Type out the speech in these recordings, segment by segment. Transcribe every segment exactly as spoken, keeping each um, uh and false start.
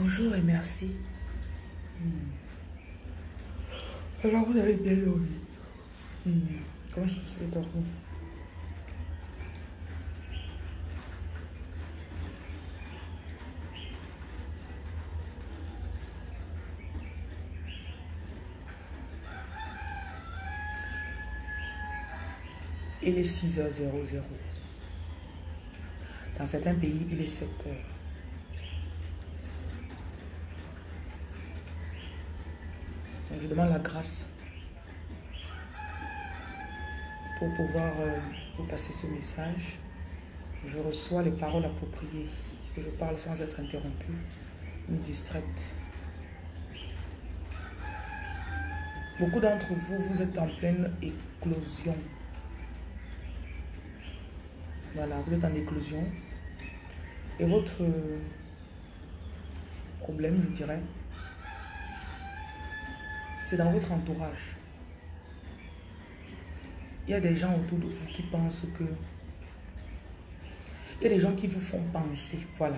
Bonjour et merci. Hmm. Alors vous avez bien dormi. Hmm. Comment est-ce que vous avez dormi? Il est six heures. Dans certains pays, il est sept heures. Donc je demande la grâce pour pouvoir euh, vous passer ce message. Je reçois les paroles appropriées. Que je parle sans être interrompue ni distraite. Beaucoup d'entre vous, vous êtes en pleine éclosion. Voilà, vous êtes en éclosion. Et votre problème, je dirais, c'est dans votre entourage. Il y a des gens autour de vous qui pensent que... Il y a des gens qui vous font penser, voilà.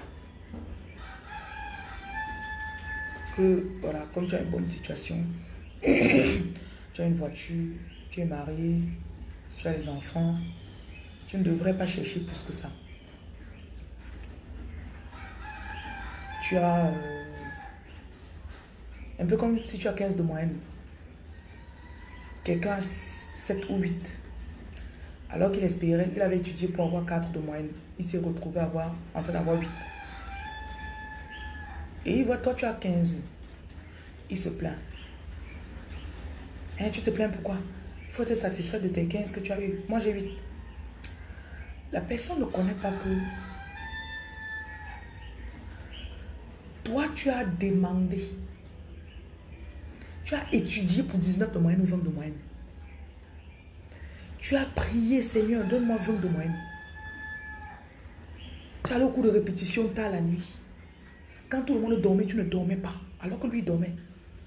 Que, voilà, comme tu as une bonne situation, tu as une voiture, tu es marié, tu as les enfants, tu ne devrais pas chercher plus que ça. Tu as... Euh, un peu comme si tu as quinze de moyenne. Quelqu'un a sept ou huit. Alors qu'il espérait, il avait étudié pour avoir quatre de moyenne. Il s'est retrouvé à avoir, en train d'avoir huit. Et il voit, toi tu as quinze. Il se plaint. Hein, tu te plains pourquoi? Il faut être satisfait de tes quinze que tu as eu. Moi j'ai huit. La personne ne connaît pas que toi tu as demandé. Tu as étudié pour dix-neuf de moyenne ou vingt de moyenne. Tu as prié, Seigneur, donne-moi vingt de moyenne. Tu as le coup de répétition tard la nuit. Quand tout le monde dormait, tu ne dormais pas. Alors que lui dormait.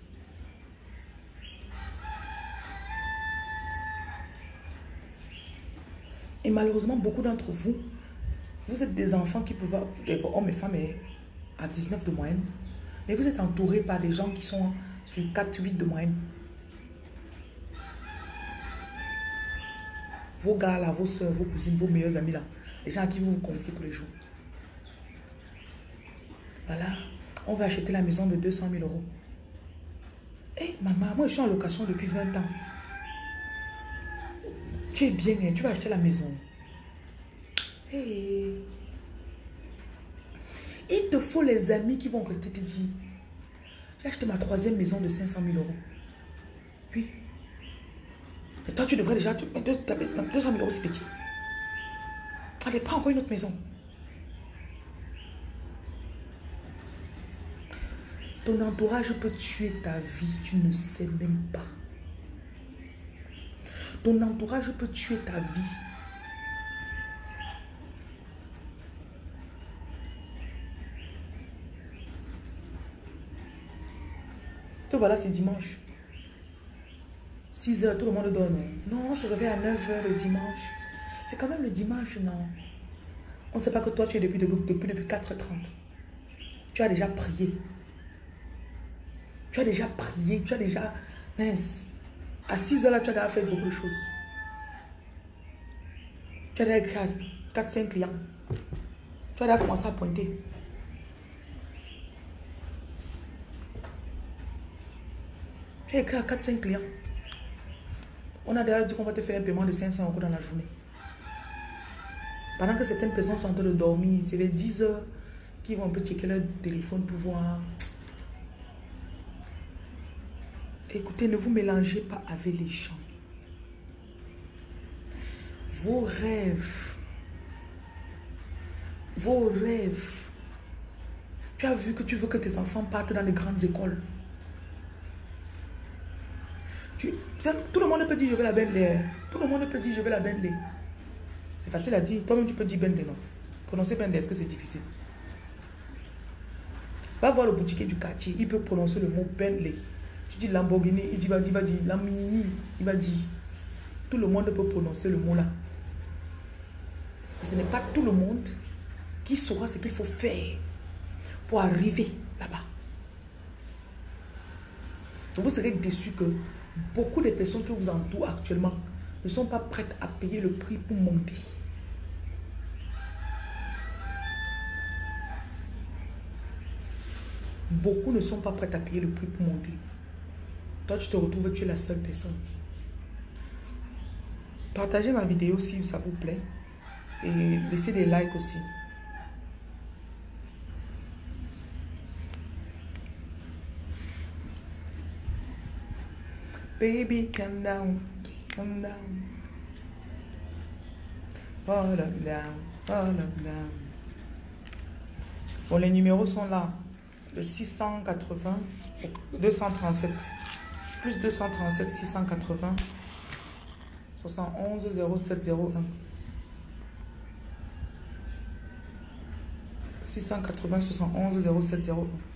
Et malheureusement, beaucoup d'entre vous, vous êtes des enfants qui peuvent être hommes et femmes à dix-neuf de moyenne. Mais vous êtes entourés par des gens qui sont sur quatre huit de moyenne. Vos gars là, vos soeurs, vos cousines, vos meilleurs amis là. Les gens à qui vous vous confiez tous les jours. Voilà. On va acheter la maison de deux cent mille euros. Hé, hey, maman, moi je suis en location depuis vingt ans. Tu es bien, hein, tu vas acheter la maison. Hey. Il te faut les amis qui vont rester te dire, j'ai acheté ma troisième maison de cinq cent mille euros. Oui. Et toi, tu devrais déjà... deux cent mille euros, c'est petit. Allez, prends encore une autre maison. Ton entourage peut tuer ta vie, tu ne sais même pas. Ton entourage peut tuer ta vie. Te voilà, c'est dimanche. six heures, tout le monde dort, non? Non, on se réveille à neuf heures le dimanche. C'est quand même le dimanche, non? On ne sait pas que toi, tu es depuis, depuis, depuis, depuis quatre heures trente. Tu as déjà prié. Tu as déjà prié, tu as déjà... Mince. À six heures, là, tu as déjà fait beaucoup de choses. Tu as déjà écrit à quatre cinq clients. Tu as déjà commencé à pointer. Tu as écrit à quatre cinq clients. On a déjà dit qu'on va te faire un paiement de cinq cents euros dans la journée. Pendant que certaines personnes sont en train de dormir, c'est vers dix heures qu'ils vont un peu checker leur téléphone pour voir. Écoutez, ne vous mélangez pas avec les gens. Vos rêves. Vos rêves. Tu as vu que tu veux que tes enfants partent dans les grandes écoles. Tu, tout le monde peut dire je veux la Bentley. Tout le monde peut dire je veux la Bentley. C'est facile à dire. Toi-même tu peux dire Bentley, non? Prononcer Bentley, est-ce que c'est difficile? Va voir le boutiquier du quartier. Il peut prononcer le mot Bentley. Tu dis Lamborghini, il, dit, il va dire, il va dire Lamborghini. Il va dire. Tout le monde peut prononcer le mot là. Mais ce n'est pas tout le monde qui saura ce qu'il faut faire pour arriver là-bas. Vous serez déçu que beaucoup de personnes qui vous entourent actuellement ne sont pas prêtes à payer le prix pour monter. Beaucoup ne sont pas prêtes à payer le prix pour monter. Toi, tu te retrouves, tu es la seule personne. Partagez ma vidéo si ça vous plaît. Et laissez des likes aussi. Baby, calm down, calm down. Oh, lockdown, oh, lockdown. Bon, les numéros sont là. Le six cent quatre-vingts, deux cent trente-sept. Plus deux cent trente-sept, six cent quatre-vingts, soixante et onze, zéro sept zéro un. six cent quatre-vingts, soixante et onze, zéro sept zéro un.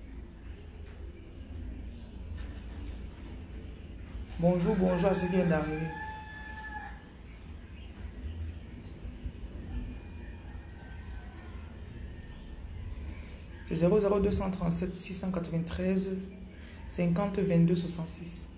Bonjour, bonjour à ceux qui viennent d'arriver. zéro zéro deux cent trente-sept, six cent quatre-vingt-treize, cinquante, vingt-deux, soixante-six.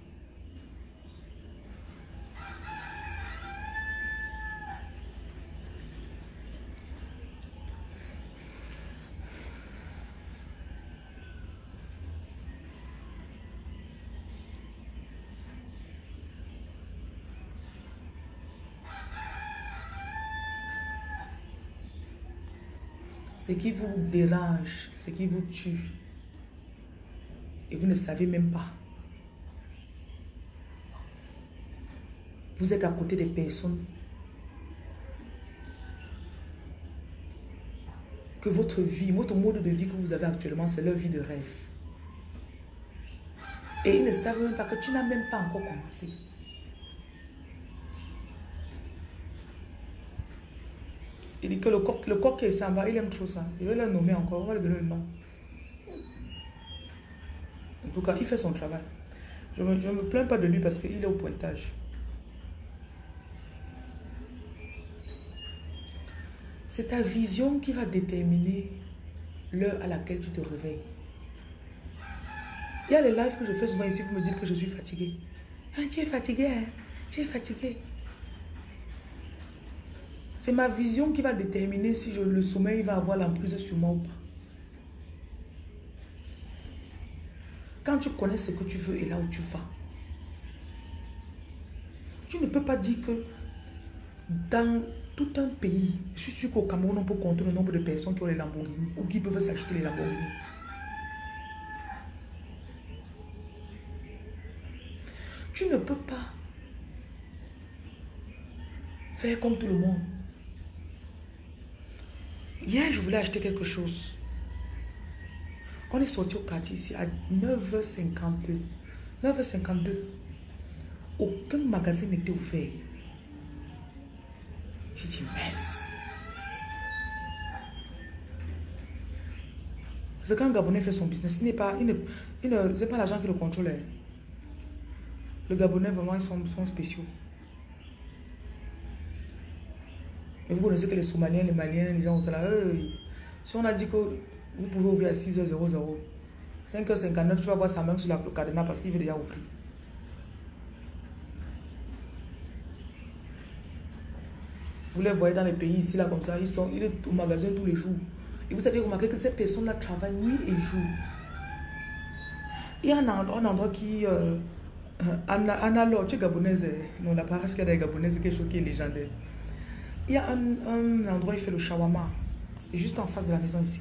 Ce qui vous dérange, ce qui vous tue, et vous ne savez même pas. Vous êtes à côté des personnes que votre vie, votre mode de vie que vous avez actuellement, c'est leur vie de rêve. Et ils ne savent même pas que tu n'as même pas encore commencé. Il dit que le coq, le coq qui s'en va, il aime trop ça. Il va le nommer encore, on va lui donner le nom. En tout cas, il fait son travail. Je ne me, je me plains pas de lui parce qu'il est au pointage. C'est ta vision qui va déterminer l'heure à laquelle tu te réveilles. Il y a les lives que je fais souvent ici, vous me dites que je suis fatiguée. Ah, tu es fatiguée, hein? Tu es fatiguée. C'est ma vision qui va déterminer si je, le sommeil va avoir l'emprise sur moi ou pas. Quand tu connais ce que tu veux et là où tu vas, tu ne peux pas dire que dans tout un pays, je suis sûr qu'au Cameroun, on peut compter le nombre de personnes qui ont les Lamborghini ou qui peuvent s'acheter les Lamborghini. Tu ne peux pas faire comme tout le monde. Hier, je voulais acheter quelque chose. On est sorti au quartier ici à neuf heures cinquante-deux. neuf heures cinquante-deux. Aucun magasin n'était ouvert. J'ai dit, mince. Parce que quand un Gabonais fait son business, il n'est pas, il ne, il ne, c'est pas l'argent qui le contrôle. Le Gabonais, vraiment, ils sont, sont spéciaux. Mais vous connaissez que les Somaliens, les Maliens, les gens, là, eux, si on a dit que vous pouvez ouvrir à six heures, cinq heures cinquante-neuf, tu vas voir sa main sur la, le cadenas parce qu'il veut déjà ouvrir. Vous les voyez dans les pays ici, là, comme ça, ils sont ils sont au magasin tous les jours. Et vous avez remarqué que ces personnes-là travaillent nuit et jour. Il y a un endroit, un endroit qui... Euh, Anna, Anna Laure, tu es gabonaise. Non, la paresse qu'il y a des gabonaise, c'est quelque chose qui est légendaire. Il y a un, un endroit où il fait le shawarma. C'est juste en face de la maison ici.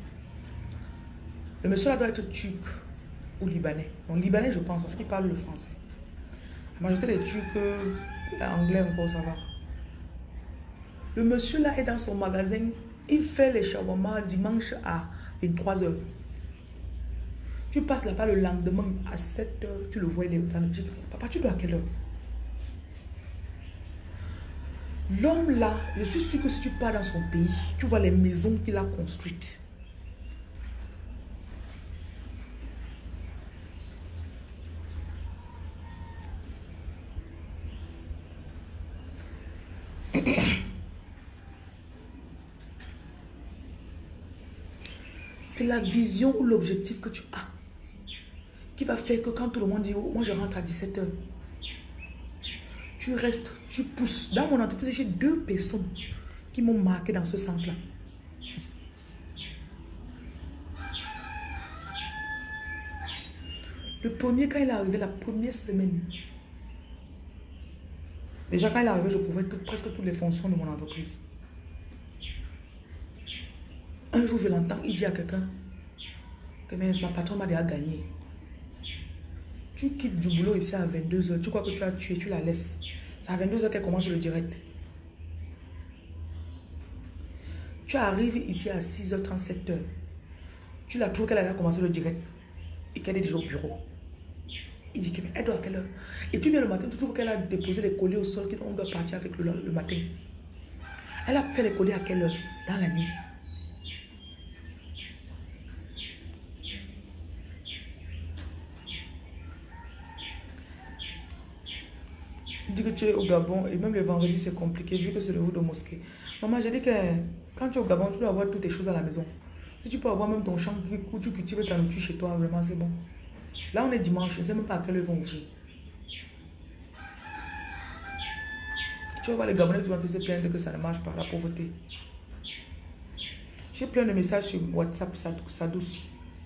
Le monsieur là doit être turc ou libanais. Donc libanais je pense parce qu'il parle le français. La majorité des turcs, euh, anglais encore ça va. Le monsieur là est dans son magasin. Il fait les shawarma dimanche à vingt-trois heures. Tu passes là-bas le lendemain à sept heures. Tu le vois il est dans le dit, papa tu dois à quelle heure? L'homme là, je suis sûr que si tu pars dans son pays, tu vois les maisons qu'il a construites. C'est la vision ou l'objectif que tu as qui va faire que quand tout le monde dit, oh, moi je rentre à dix-sept heures, tu restes, tu pousses. Dans mon entreprise, j'ai deux personnes qui m'ont marqué dans ce sens-là. Le premier, quand il est arrivé, la première semaine, déjà quand il est arrivé, je couvrais tout, presque toutes les fonctions de mon entreprise. Un jour, je l'entends, il dit à quelqu'un que mais ma patronne m'a déjà gagné. Tu quittes du boulot ici à vingt-deux heures, tu crois que tu as tué, tu la laisses. C'est à vingt-deux heures qu'elle commence le direct. Tu arrives ici à six heures trente-sept heures. Tu la trouves qu'elle a déjà commencé le direct et qu'elle est déjà au bureau. Il dit qu'elle doit à quelle heure? Et tu viens le matin, tu trouves qu'elle a déposé les colliers au sol, qu'on doit partir avec le, le matin. Elle a fait les colliers à quelle heure? Dans la nuit. Il dit que tu es au Gabon et même le vendredi c'est compliqué vu que c'est le jour de mosquée. Maman, j'ai dit que quand tu es au Gabon, tu dois avoir toutes tes choses à la maison. Si tu peux avoir même ton champ où tu cultives ta nourriture chez toi, vraiment c'est bon. Là on est dimanche, je ne sais même pas à quelle heure ils vont ouvrir. Tu vas voir les Gabonais qui vont se plaindre que ça ne marche pas, la pauvreté. J'ai plein de messages sur WhatsApp, ça, ça douce.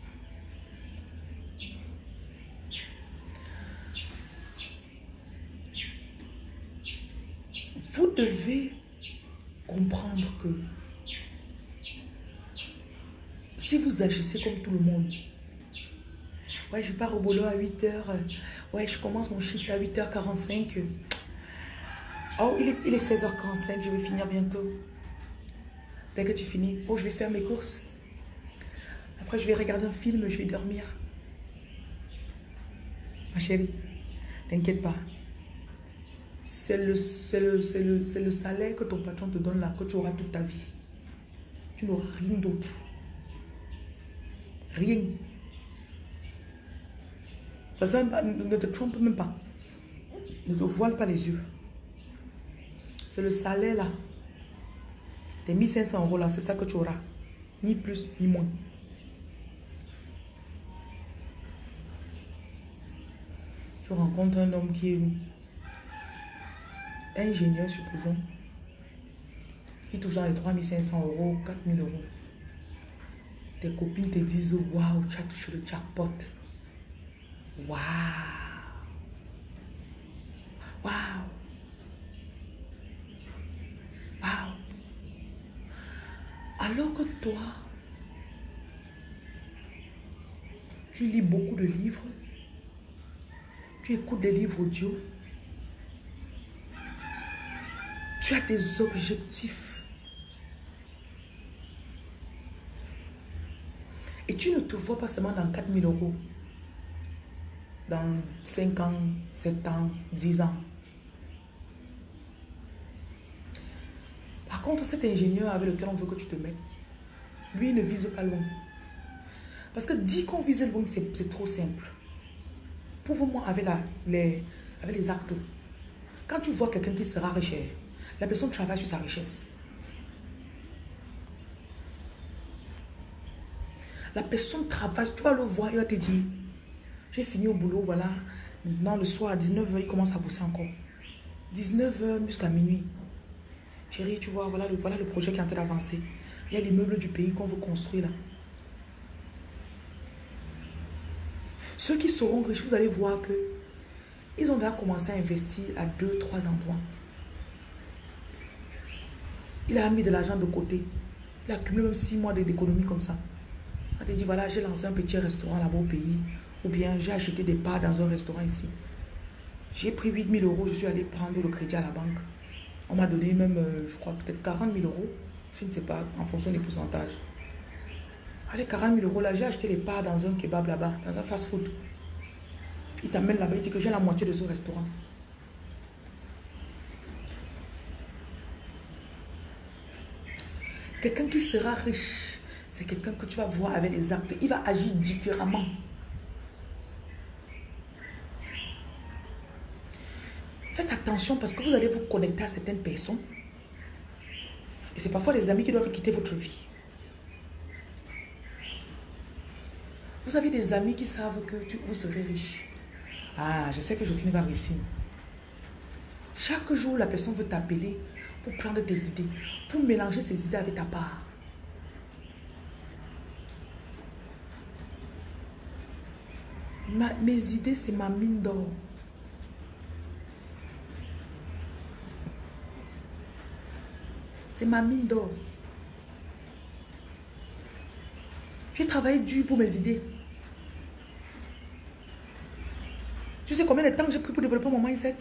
Vous devez comprendre que si vous agissez comme tout le monde, ouais, je pars au boulot à huit heures, ouais, je commence mon shift à huit heures quarante-cinq. Oh, il est, il est seize heures quarante-cinq, je vais finir bientôt. Dès que tu finis, oh, je vais faire mes courses. Après, je vais regarder un film, je vais dormir. Ma chérie, t'inquiète pas. C'est le, le, le, le salaire que ton patron te donne là, que tu auras toute ta vie. Tu n'auras rien d'autre. Rien. Ça ne te trompe même pas. Ne te voile pas les yeux. C'est le salaire là. Tes mille cinq cents euros là, c'est ça que tu auras. Ni plus, ni moins. Tu rencontres un homme qui est ingénieur, supposons. Il touche dans les trois mille cinq cents euros, quatre mille euros. Tes copines te disent, waouh, tu as touché le jackpot. Waouh. Waouh. Waouh. Alors que toi, tu lis beaucoup de livres, tu écoutes des livres audio, tu as des objectifs et tu ne te vois pas seulement dans quatre mille euros, dans cinq ans, sept ans, dix ans. Par contre, cet ingénieur avec lequel on veut que tu te mettes, lui, il ne vise pas loin. Parce que dit qu'on vise loin, c'est trop simple. Prouve-moi avec, la, les, avec les actes. Quand tu vois quelqu'un qui sera riche, la personne travaille sur sa richesse. La personne travaille, tu vas le voir, il va te dire, j'ai fini au boulot, voilà. Maintenant, le soir à dix-neuf heures, il commence à bosser encore. dix-neuf heures jusqu'à minuit. Chérie, tu vois, voilà le, voilà le projet qui est en train d'avancer. Il y a l'immeuble du pays qu'on veut construire là. Ceux qui seront riches, vous allez voir que ils ont déjà commencé à investir à deux, trois endroits. Il a mis de l'argent de côté. Il a accumulé même six mois d'économie comme ça. Il a dit, voilà, j'ai lancé un petit restaurant là-bas au pays. Ou bien j'ai acheté des parts dans un restaurant ici. J'ai pris huit mille euros, je suis allé prendre le crédit à la banque. On m'a donné même, euh, je crois, peut-être quarante mille euros. Je ne sais pas, en fonction des pourcentages. Allez, quarante mille euros là, j'ai acheté les parts dans un kebab là-bas, dans un fast-food. Il t'amène là-bas, il dit que j'ai la moitié de ce restaurant. Quelqu'un qui sera riche, c'est quelqu'un que tu vas voir avec les actes. Il va agir différemment. Faites attention parce que vous allez vous connecter à certaines personnes. Et c'est parfois les amis qui doivent quitter votre vie. Vous avez des amis qui savent que tu, vous serez riche. Ah, je sais que Jocelyne va réussir. Chaque jour, la personne veut t'appeler pour prendre tes idées, pour mélanger ses idées avec ta part. Ma, mes idées, c'est ma mine d'or. C'est ma mine d'or. J'ai travaillé dur pour mes idées. Tu sais combien de temps j'ai pris pour développer mon mindset?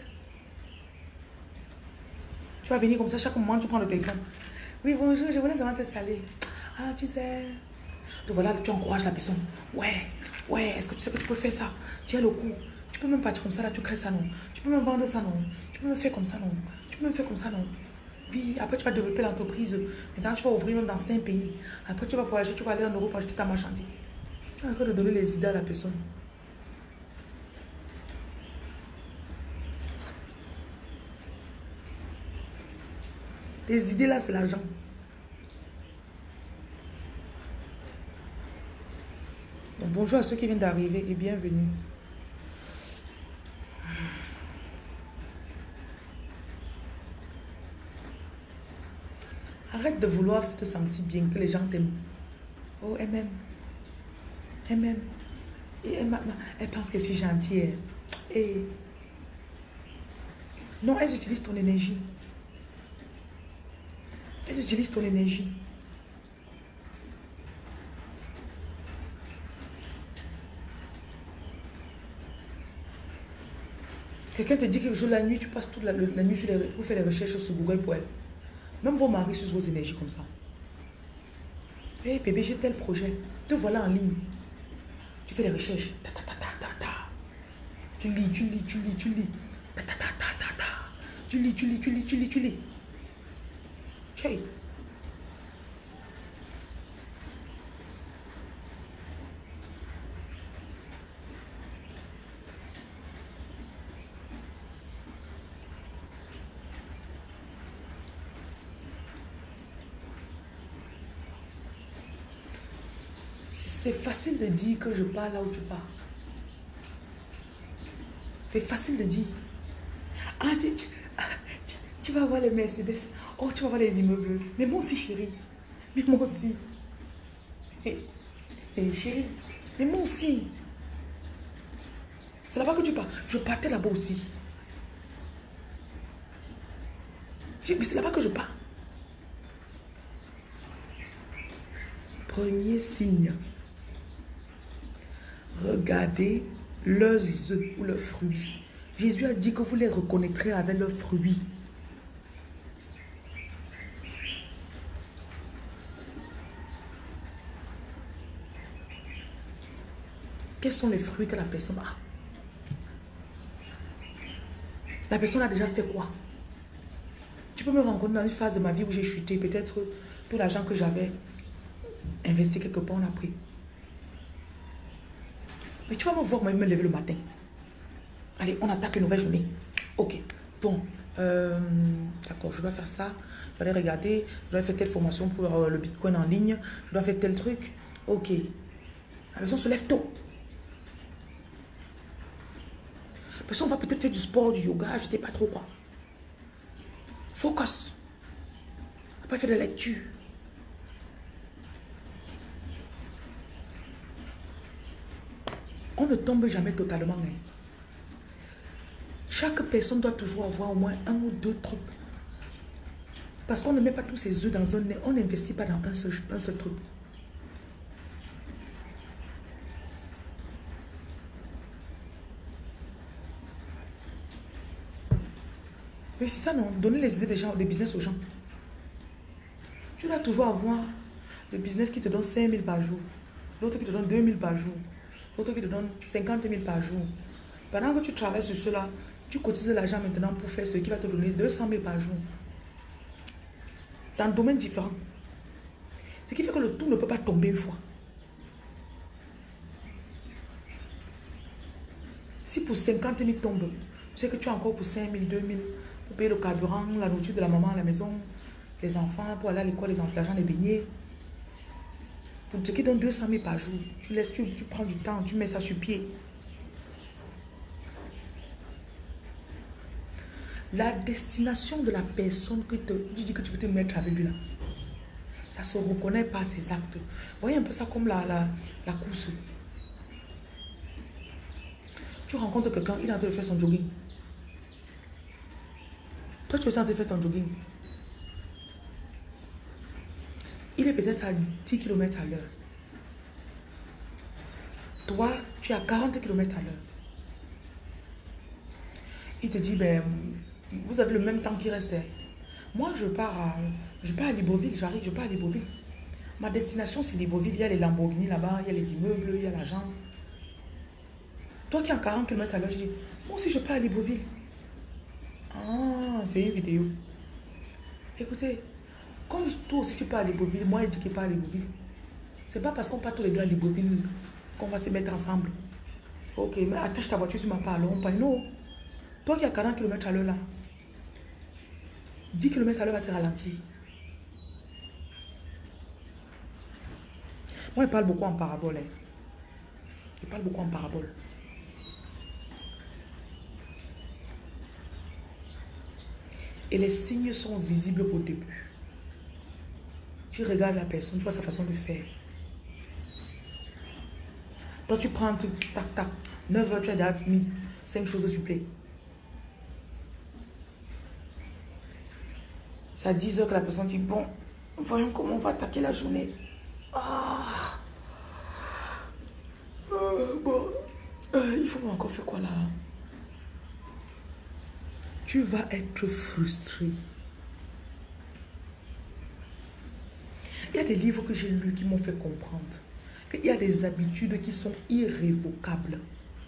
Tu vas venir comme ça, chaque moment tu prends le téléphone. Oui, bonjour, je voulais seulement te saluer. Ah, tu sais. Donc voilà, tu encourages la personne. Ouais, ouais, est-ce que tu sais que tu peux faire ça? Tu as le coup. Tu peux même partir comme ça, là, tu crées ça, non? Tu peux même vendre ça, non? Tu peux même faire comme ça, non? Tu peux même faire comme ça, non? Puis après, tu vas développer l'entreprise. Maintenant, tu vas ouvrir même dans cinq pays. Après, tu vas voyager, tu vas aller en Europe pour acheter ta marchandise. Tu es en train de donner les idées à la personne. Les idées là, c'est l'argent. Donc, bonjour à ceux qui viennent d'arriver et bienvenue. Arrête de vouloir te sentir bien, que les gens t'aiment. Oh, elle m'aime. Elle m'aime. Et elle, elle pense que je suis gentille. Et... non, elles utilisent ton énergie. Elles utilisent ton énergie. Quelqu'un te dit que jour la nuit, tu passes toute la, la nuit sur les, pour faire des recherches sur Google pour elle. Même vos maris sur vos énergies comme ça. Hé hey, bébé, j'ai tel projet. Te voilà en ligne. Tu fais des recherches. Ta, ta, ta, ta, ta, ta. Tu lis, tu lis, tu lis, tu lis. Ta, ta, ta, ta, ta, ta. Tu lis, tu lis, tu lis, tu lis, tu lis. Hey. C'est facile de dire que je pars là où tu pars. C'est facile de dire. Ah, tu, tu, tu, tu vas voir les Mercedes. Oh, tu vas voir les immeubles. Mais moi aussi, chérie. Mais moi aussi. Hé, hey, hey, chérie. Mais moi aussi. C'est là-bas que tu pars. Je partais là-bas aussi. Mais c'est là-bas que je pars. Premier signe. Regardez leurs œufs ou leurs fruits. Jésus a dit que vous les reconnaîtrez avec leurs fruits. Quels sont les fruits que la personne a? La personne a déjà fait quoi? Tu peux me rencontrer dans une phase de ma vie où j'ai chuté. Peut-être tout l'argent que j'avais investi quelque part, on a pris. Mais tu vas me voir, moi, me lever le matin. Allez, on attaque une nouvelle journée. Ok. Bon, euh, d'accord, je dois faire ça. Je dois aller regarder. Je dois faire telle formation pour euh, le Bitcoin en ligne. Je dois faire tel truc. Ok. La personne se lève tôt. La personne va peut-être faire du sport, du yoga, je ne sais pas trop quoi. Focus. Après, faire de la lecture. On ne tombe jamais totalement. Hein. Chaque personne doit toujours avoir au moins un ou deux trucs. Parce qu'on ne met pas tous ses œufs dans un nez. On n'investit pas dans un seul, un seul truc. Mais c'est ça, non? Donner les idées des gens, des business aux gens. Tu dois toujours avoir le business qui te donne cinq mille par jour. L'autre qui te donne deux mille par jour. L'autre qui te donne cinquante mille par jour. Pendant que tu travailles sur cela, tu cotises l'argent maintenant pour faire ce qui va te donner deux cent mille par jour. Dans un domaine différent. Ce qui fait que le tout ne peut pas tomber une fois. Si pour cinquante mille tombe, tu sais que tu as encore pour cinq mille, deux mille pour payer le carburant, la nourriture de la maman à la maison, les enfants, pour aller à l'école, les enfants, l'argent des beignets. Pour ce qui donne deux cent mille par jour, tu laisses, tu, tu prends du temps, tu mets ça sur pied. La destination de la personne que te, tu dis que tu veux te mettre avec lui là, ça se reconnaît par ses actes. Voyez un peu ça comme la, la, la course. Tu rencontres quelqu'un, il est en train de faire son jogging. Toi, tu es en train de faire ton jogging. Il est peut-être à dix kilomètres à l'heure. Toi, tu es à quarante kilomètres à l'heure. Il te dit, ben, vous avez le même temps qui reste. Moi, je pars à, je pars à Libreville, j'arrive, je pars à Libreville. Ma destination, c'est Libreville. Il y a les Lamborghini là-bas, il y a les immeubles, il y a l'argent. Toi qui es à quarante kilomètres à l'heure, je dis, moi aussi, je pars à Libreville. Ah, c'est une vidéo. Écoutez, quand toi aussi tu pars à Libreville, moi, il dit qu'il part à Libreville. C'est pas parce qu'on part tous les deux à Libreville qu'on va se mettre ensemble. Ok, mais attache ta voiture sur ma part, alors on part. Non. Toi qui as quarante kilomètres à l'heure là, dix kilomètres à l'heure va te ralentir. Moi, je parle beaucoup en parabole. Hein. Je parle beaucoup en parabole. Et les signes sont visibles au début. Tu regardes la personne, tu vois sa façon de faire. Toi, tu prends, tu, tac, tac, neuf heures, tu as déjà mis cinq choses sur play. C'est à dix heures que la personne dit, bon, voyons comment on va attaquer la journée. Ah. Euh, bon, euh, il faut encore faire quoi là? Tu vas être frustré. Il y a des livres que j'ai lus qui m'ont fait comprendre qu'il y a des habitudes qui sont irrévocables.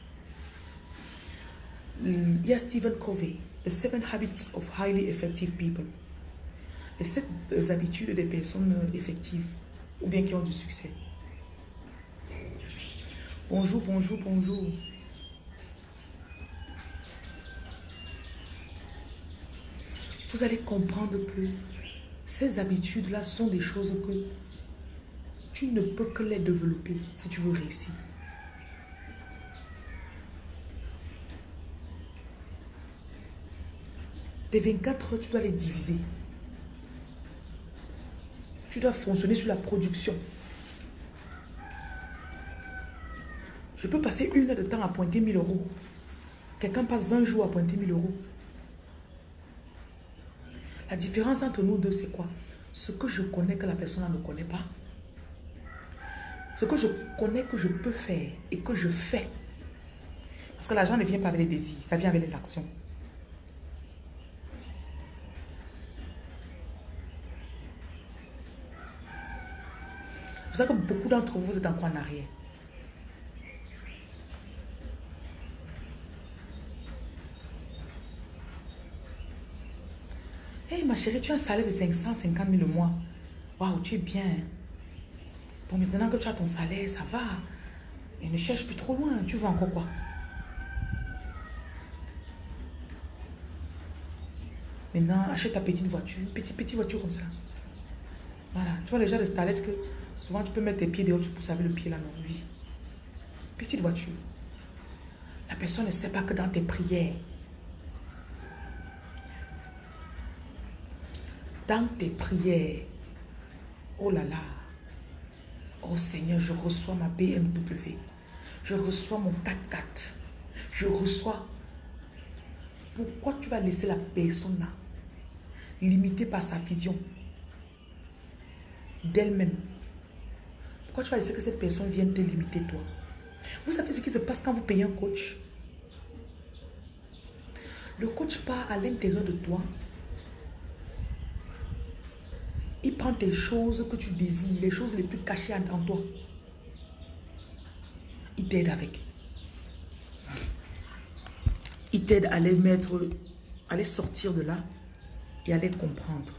Il y a Stephen Covey, The Seven Habits of Highly Effective People. Les sept habitudes des personnes effectives ou bien qui ont du succès. Bonjour, bonjour, bonjour. Vous allez comprendre que ces habitudes-là sont des choses que tu ne peux que les développer si tu veux réussir. Tes vingt-quatre heures, tu dois les diviser. Tu dois fonctionner sur la production. Je peux passer une heure de temps à pointer mille euros. Quelqu'un passe vingt jours à pointer mille euros. La différence entre nous deux, c'est quoi? Ce que je connais que la personne ne connaît pas. Ce que je connais que je peux faire et que je fais. Parce que l'argent ne vient pas avec les désirs, ça vient avec les actions. C'est pour ça que beaucoup d'entre vous, vous êtes encore en arrière. Hey ma chérie, tu as un salaire de cinq cent cinquante mille le mois. Waouh, tu es bien. Bon, maintenant que tu as ton salaire, ça va. Et ne cherche plus trop loin. Tu veux encore quoi? Maintenant, achète ta petite voiture. Une petite, petite voiture comme ça. Voilà. Tu vois les gens de starlet que souvent tu peux mettre tes pieds dehors, tu pousses avec le pied là, non? Oui. Petite voiture. La personne ne sait pas que dans tes prières, dans tes prières, oh là là, oh Seigneur, je reçois ma B M W, je reçois mon quatre-quatre, je reçois. Pourquoi tu vas laisser la personne là, limitée par sa vision d'elle-même? Pourquoi tu vas laisser que cette personne vienne te limiter toi? Vous savez ce qui se passe quand vous payez un coach? Le coach part à l'intérieur de toi. Il prend tes choses que tu désires, les choses les plus cachées en toi. Il t'aide avec. Il t'aide à les mettre, à les sortir de là et à les comprendre.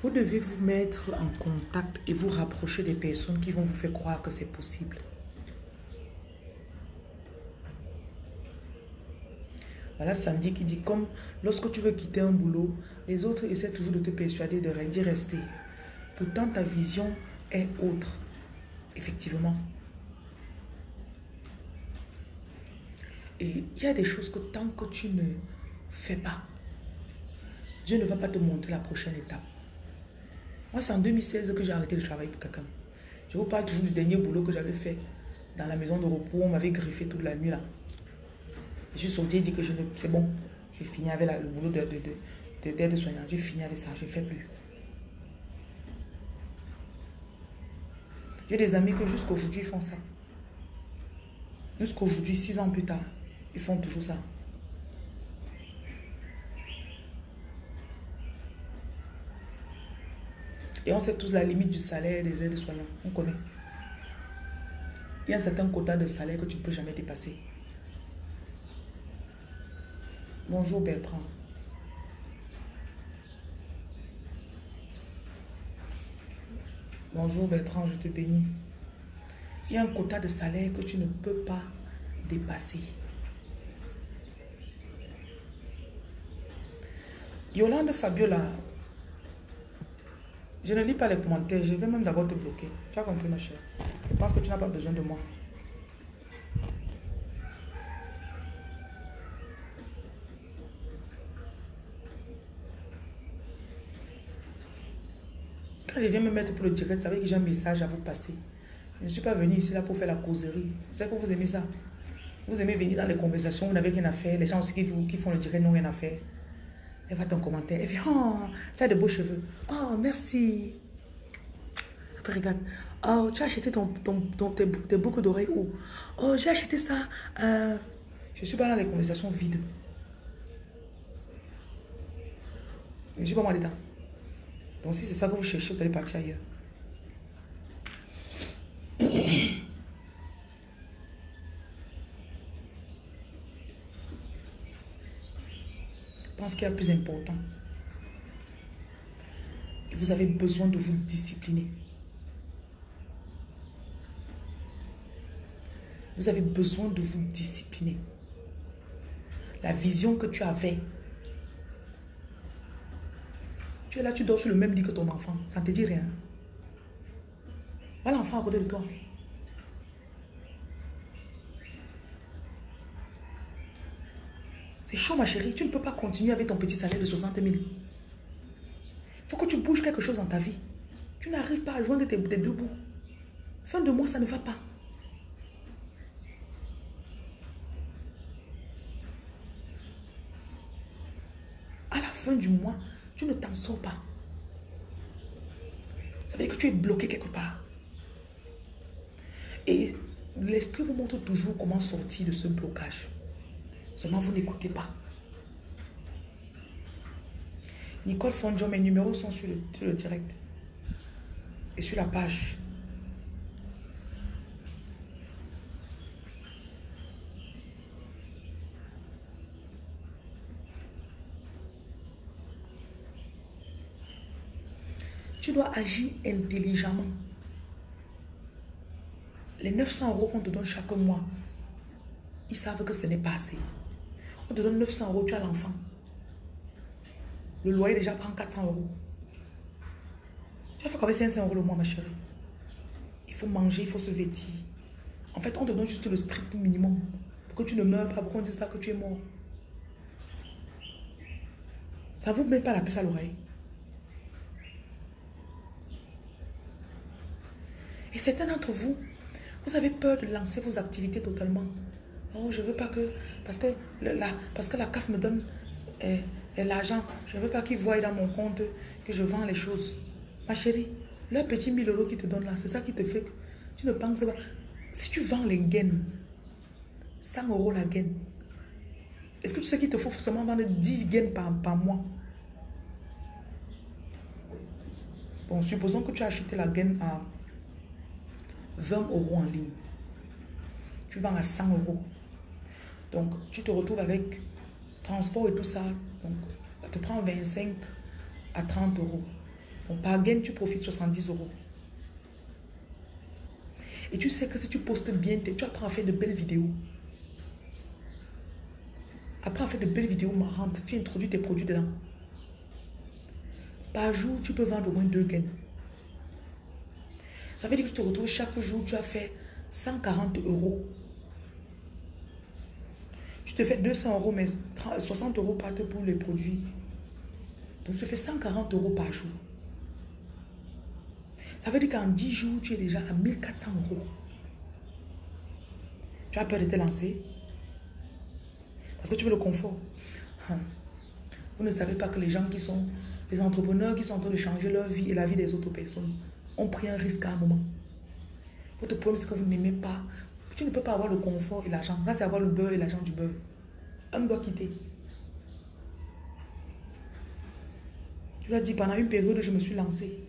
Vous devez vous mettre en contact et vous rapprocher des personnes qui vont vous faire croire que c'est possible. Voilà Sandy qui dit, comme lorsque tu veux quitter un boulot, les autres essaient toujours de te persuader de d'y rester. Pourtant, ta vision est autre. Effectivement. Et il y a des choses que tant que tu ne fais pas, Dieu ne va pas te montrer la prochaine étape. Moi, c'est en deux mille seize que j'ai arrêté de travailler pour quelqu'un. Je vous parle toujours du dernier boulot que j'avais fait dans la maison de repos. On m'avait griffé toute la nuit là. Je suis sortie et dit que c'est bon. J'ai fini avec la, le boulot de, de, de, de, d'aide-soignant. J'ai fini avec ça. Je ne fais plus. J'ai des amis que jusqu'aujourd'hui ils font ça. Jusqu'aujourd'hui, six ans plus tard, ils font toujours ça. Et on sait tous la limite du salaire des aides-soignants. On connaît. Il y a un certain quota de salaire que tu ne peux jamais dépasser. Bonjour Bertrand. Bonjour Bertrand, je te bénis. Il y a un quota de salaire que tu ne peux pas dépasser. Yolande Fabiola, je ne lis pas les commentaires, je vais même d'abord te bloquer. Tu as compris ma chère? Je pense que tu n'as pas besoin de moi. Quand je viens me mettre pour le direct, ça veut dire que j'ai un message à vous passer. Je ne suis pas venu ici là pour faire la causerie. C'est que vous aimez ça. Vous aimez venir dans les conversations, vous n'avez rien à faire. Les gens aussi qui, vous, qui font le direct n'ont rien à faire. Elle va ton commentaire. Elle fait, oh, tu as de beaux cheveux. Oh, merci. Après, regarde. Oh, tu as acheté ton, ton, ton, tes, tes boucles d'oreilles où? Oh, j'ai acheté ça. Euh, je ne suis pas dans les conversations vides. Je ne suis pas moi dedans. Donc, si c'est ça que vous cherchez, vous allez partir ailleurs. Je pense qu'il y a plus important. Et vous avez besoin de vous discipliner. Vous avez besoin de vous discipliner. La vision que tu avais. Tu es là, tu dors sur le même lit que ton enfant. Ça ne te dit rien. Voilà l'enfant à côté de toi. C'est chaud ma chérie. Tu ne peux pas continuer avec ton petit salaire de soixante mille. Il faut que tu bouges quelque chose dans ta vie. Tu n'arrives pas à joindre tes, tes deux bouts. Fin de mois, ça ne va pas. À la fin du mois, tu ne t'en sors pas. Ça veut dire que tu es bloqué quelque part. Et l'esprit vous montre toujours comment sortir de ce blocage. Seulement vous n'écoutez pas. Nicole Fondjo, mes numéros sont sur le, sur le direct. Et sur la page. Tu dois agir intelligemment. Les neuf cents euros qu'on te donne chaque mois, ils savent que ce n'est pas assez. On te donne neuf cents euros, tu as l'enfant. Le loyer déjà prend quatre cents euros. Tu vas faire combien cinq cents euros le mois, ma chérie? Il faut manger, il faut se vêtir. En fait, on te donne juste le strict minimum. Pour que tu ne meurs pas, pour qu'on ne dise pas que tu es mort. Ça ne vous met pas la puce à l'oreille. Et certains d'entre vous, vous avez peur de lancer vos activités totalement. Oh, je ne veux pas que... Parce que la, parce que la C A F me donne eh, eh, l'argent. Je ne veux pas qu'ils voient dans mon compte que je vends les choses. Ma chérie, le petit mille euros qu'ils te donnent là, c'est ça qui te fait que tu ne penses pas. Si tu vends les gaines, cent euros la gaine, est-ce que tu sais qu'il te faut forcément vendre dix gaines par, par mois? Bon, supposons que tu as acheté la gaine à vingt euros en ligne. Tu vends à cent euros. Donc, tu te retrouves avec transport et tout ça. Donc, ça te prend vingt-cinq à trente euros. Donc, par gain, tu profites soixante-dix euros. Et tu sais que si tu postes bien, tu apprends à faire de belles vidéos. Apprends à faire de belles vidéos marrantes. Tu introduis tes produits dedans. Par jour, tu peux vendre au moins deux gains. Ça veut dire que tu te retrouves chaque jour, tu as fait cent quarante euros. Tu te fais deux cents euros, mais soixante euros partent pour les produits. Donc, tu te fais cent quarante euros par jour. Ça veut dire qu'en dix jours, tu es déjà à mille quatre cents euros. Tu as peur de te lancer? Parce que tu veux le confort. Vous ne savez pas que les gens qui sont, les entrepreneurs qui sont en train de changer leur vie et la vie des autres personnes, ont pris un risque à un moment. Votre problème, c'est que vous n'aimez pas. Tu ne peux pas avoir le confort et l'argent. Là, c'est avoir le beurre et l'argent du beurre. Un doit quitter. Tu l'as dit, pendant une période, je me suis lancée.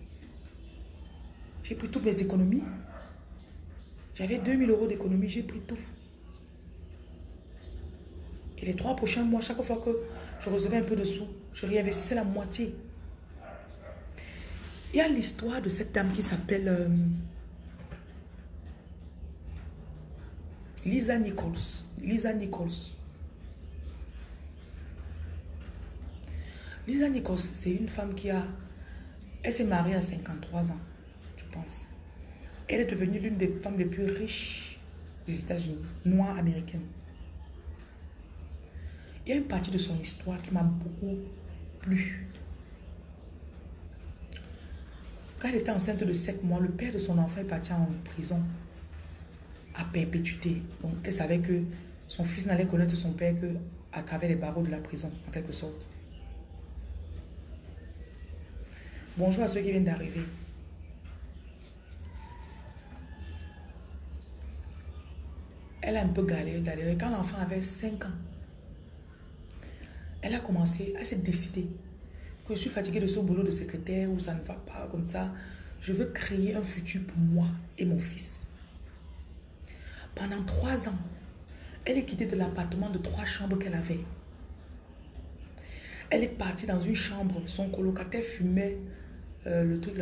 J'ai pris toutes mes économies. J'avais deux mille euros d'économie, j'ai pris tout. Et les trois prochains mois, chaque fois que je recevais un peu de sous, je réinvestissais la moitié. Il y a l'histoire de cette dame qui s'appelle euh, Lisa Nichols. Lisa Nichols. Lisa Nichols, c'est une femme qui a... Elle s'est mariée à cinquante-trois ans, je pense. Elle est devenue l'une des femmes les plus riches des États-Unis, noire américaine. Il y a une partie de son histoire qui m'a beaucoup plu. Quand elle était enceinte de sept mois, le père de son enfant est parti en prison à perpétuité. Donc, elle savait que son fils n'allait connaître son père qu'à travers les barreaux de la prison, en quelque sorte. Bonjour à ceux qui viennent d'arriver. Elle a un peu galéré, galéré. Quand l'enfant avait cinq ans, elle a commencé, elle s'est décidée que je suis fatiguée de ce boulot de secrétaire où ça ne va pas comme ça. Je veux créer un futur pour moi et mon fils. Pendant trois ans, elle est quittée de l'appartement de trois chambres qu'elle avait. Elle est partie dans une chambre. Son colocataire fumait euh, le truc là.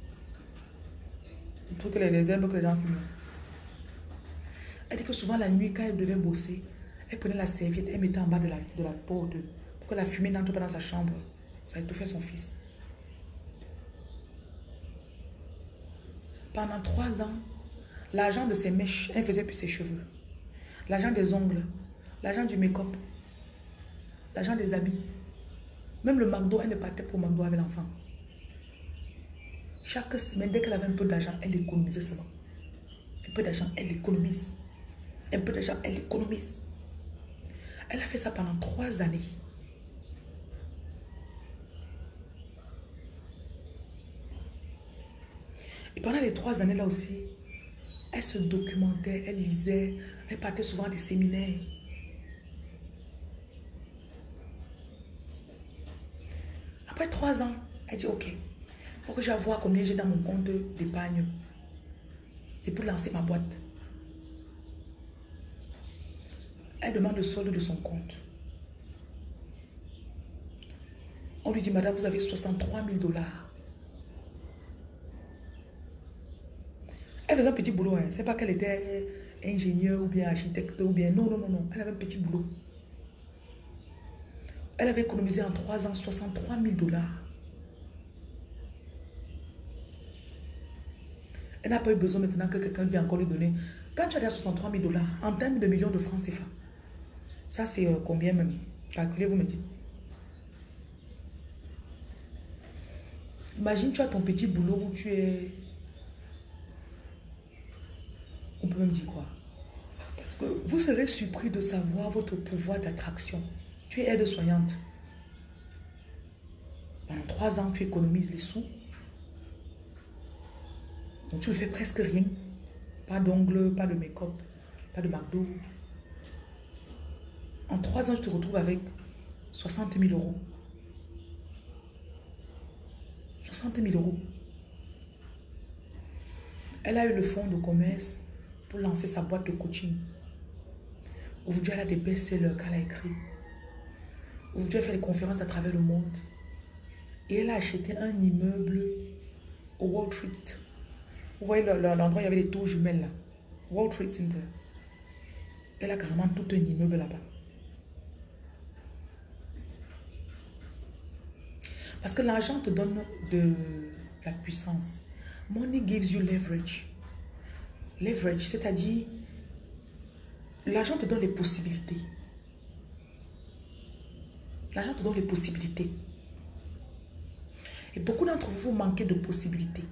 Le truc, les, les herbes que les gens fument. Elle dit que souvent la nuit, quand elle devait bosser, elle prenait la serviette, elle mettait en bas de la, de la porte pour que la fumée n'entre pas dans sa chambre. Ça étouffait son fils. Pendant trois ans, l'argent de ses mèches, elle ne faisait plus ses cheveux. L'argent des ongles, l'argent du make-up, l'argent des habits. Même le McDo, elle ne partait pour McDo avec l'enfant. Chaque semaine, dès qu'elle avait un peu d'argent, elle économisait seulement. Un peu d'argent, elle économise. Un peu d'argent, elle économise. Elle a fait ça pendant trois années. Et pendant les trois années là aussi, elle se documentait, elle lisait, elle partait souvent à des séminaires. Après trois ans, elle dit ok, il faut que j'aille voir combien j'ai dans mon compte d'épargne. C'est pour lancer ma boîte. Elle demande le solde de son compte. On lui dit, madame, vous avez soixante-trois mille dollars. Elle faisait un petit boulot. Hein. C'est pas qu'elle était ingénieure ou bien architecte ou bien... Non, non, non, non. Elle avait un petit boulot. Elle avait économisé en trois ans soixante-trois mille dollars. Elle n'a pas eu besoin maintenant que quelqu'un vienne encore lui donner. Quand tu as soixante-trois mille dollars, en termes de millions de francs C F A, ça c'est euh, combien même? Calculez, vous me dites. Imagine, tu as ton petit boulot où tu es... On peut même dire quoi? Parce que vous serez surpris de savoir votre pouvoir d'attraction. Tu es aide-soignante. Pendant trois ans, tu économises les sous. Donc tu ne fais presque rien. Pas d'ongles, pas de make-up, pas de McDo. En trois ans, je te retrouve avec soixante mille euros. soixante mille euros. Elle a eu le fonds de commerce pour lancer sa boîte de coaching. Aujourd'hui, elle a des best-sellers qu'elle a écrits. Aujourd'hui, elle fait des conférences à travers le monde. Et elle a acheté un immeuble au Wall Street. Vous voyez l'endroit où il y avait les tours jumelles là. Wall Street Center. Elle a carrément tout un immeuble là-bas. Parce que l'argent te donne de la puissance. Money gives you leverage. Leverage, c'est-à-dire, l'argent te donne les possibilités. L'argent te donne les possibilités. Et beaucoup d'entre vous, vous manquez de possibilités.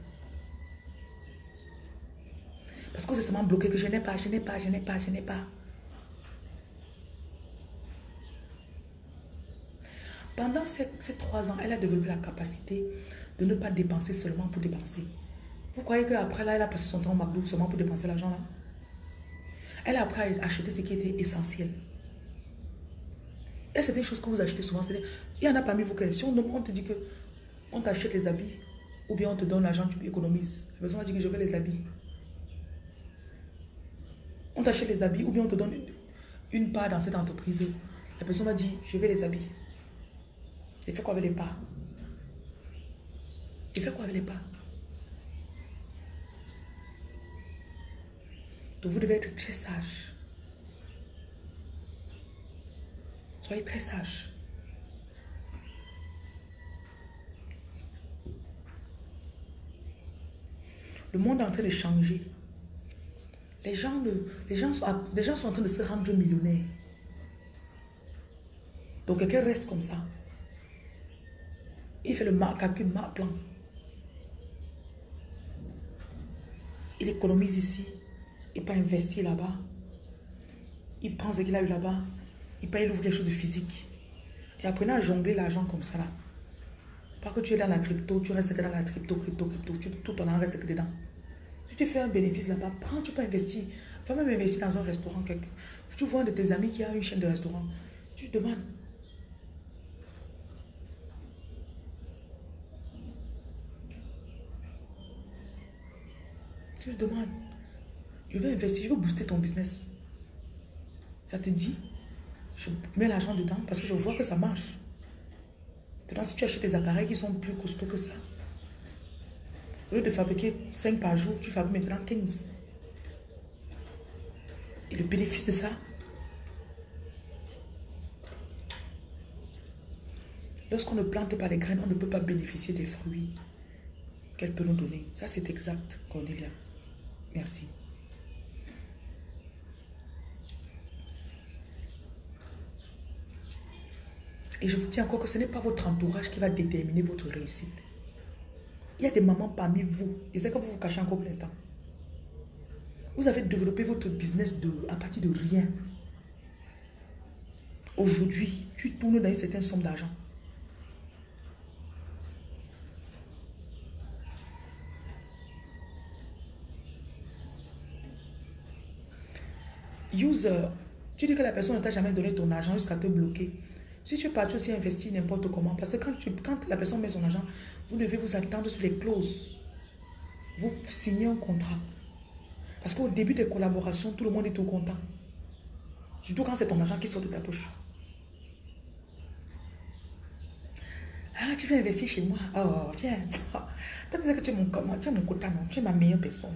Parce que vous êtes seulement bloqué que je n'ai pas, je n'ai pas, je n'ai pas, je n'ai pas. Pendant ces, ces trois ans, elle a développé la capacité de ne pas dépenser seulement pour dépenser. Vous croyez qu'après là, elle a passé son temps au McDo seulement pour dépenser l'argent là? Elle a appris à acheter ce qui était essentiel. Et c'est des choses que vous achetez souvent. Il y en a parmi vous que si on, on te dit que on t'achète les habits ou bien on te donne l'argent, tu économises. La personne va dire que je veux les habits. On t'achète les habits ou bien on te donne une, une part dans cette entreprise. La personne va dire je veux les habits. Il fait quoi avec les parts? Il fait quoi avec les parts? Donc vous devez être très sage. Soyez très sage. Le monde est en train de changer. Les gens, ne, les gens, sont, les gens sont en train de se rendre millionnaires. Donc quelqu'un reste comme ça. Il fait le calcul, le plan. Il économise ici. Il peut investir là-bas. Il prend ce qu'il a eu là-bas. Il peut il ouvre quelque chose de physique. Et apprenez à jongler l'argent comme ça là. Pas que tu es dans la crypto, tu restes que dans la crypto, crypto, crypto. Tu, tout ton argent reste que dedans. Si tu fais un bénéfice là-bas, prends, tu peux investir. Va même investir dans un restaurant. Quelque... Tu vois un de tes amis qui a une chaîne de restaurant. Tu demandes. Tu te demandes. Je veux investir, je veux booster ton business. Ça te dit, je mets l'argent dedans parce que je vois que ça marche. Maintenant, si tu achètes des appareils qui sont plus costauds que ça, au lieu de fabriquer cinq par jour, tu fabriques maintenant quinze. Et le bénéfice de ça, lorsqu'on ne plante pas les graines, on ne peut pas bénéficier des fruits qu'elle peut nous donner. Ça, c'est exact, Cornelia. Merci. Et je vous dis encore que ce n'est pas votre entourage qui va déterminer votre réussite. Il y a des mamans parmi vous, et c'est que vous vous cachez encore pour l'instant. Vous avez développé votre business de, à partir de rien. Aujourd'hui, tu tournes dans une certaine somme d'argent. User, tu dis que la personne ne t'a jamais donné ton argent jusqu'à te bloquer. Si tu es parti aussi investir n'importe comment, parce que quand, tu, quand la personne met son argent, vous devez vous attendre sur les clauses. Vous signez un contrat. Parce qu'au début des collaborations, tout le monde est tout content. Surtout quand c'est ton argent qui sort de ta poche. Ah, tu veux investir chez moi? Oh, viens. Tu disais que tu es mon, tu es mon quota, non? Tu es ma meilleure personne.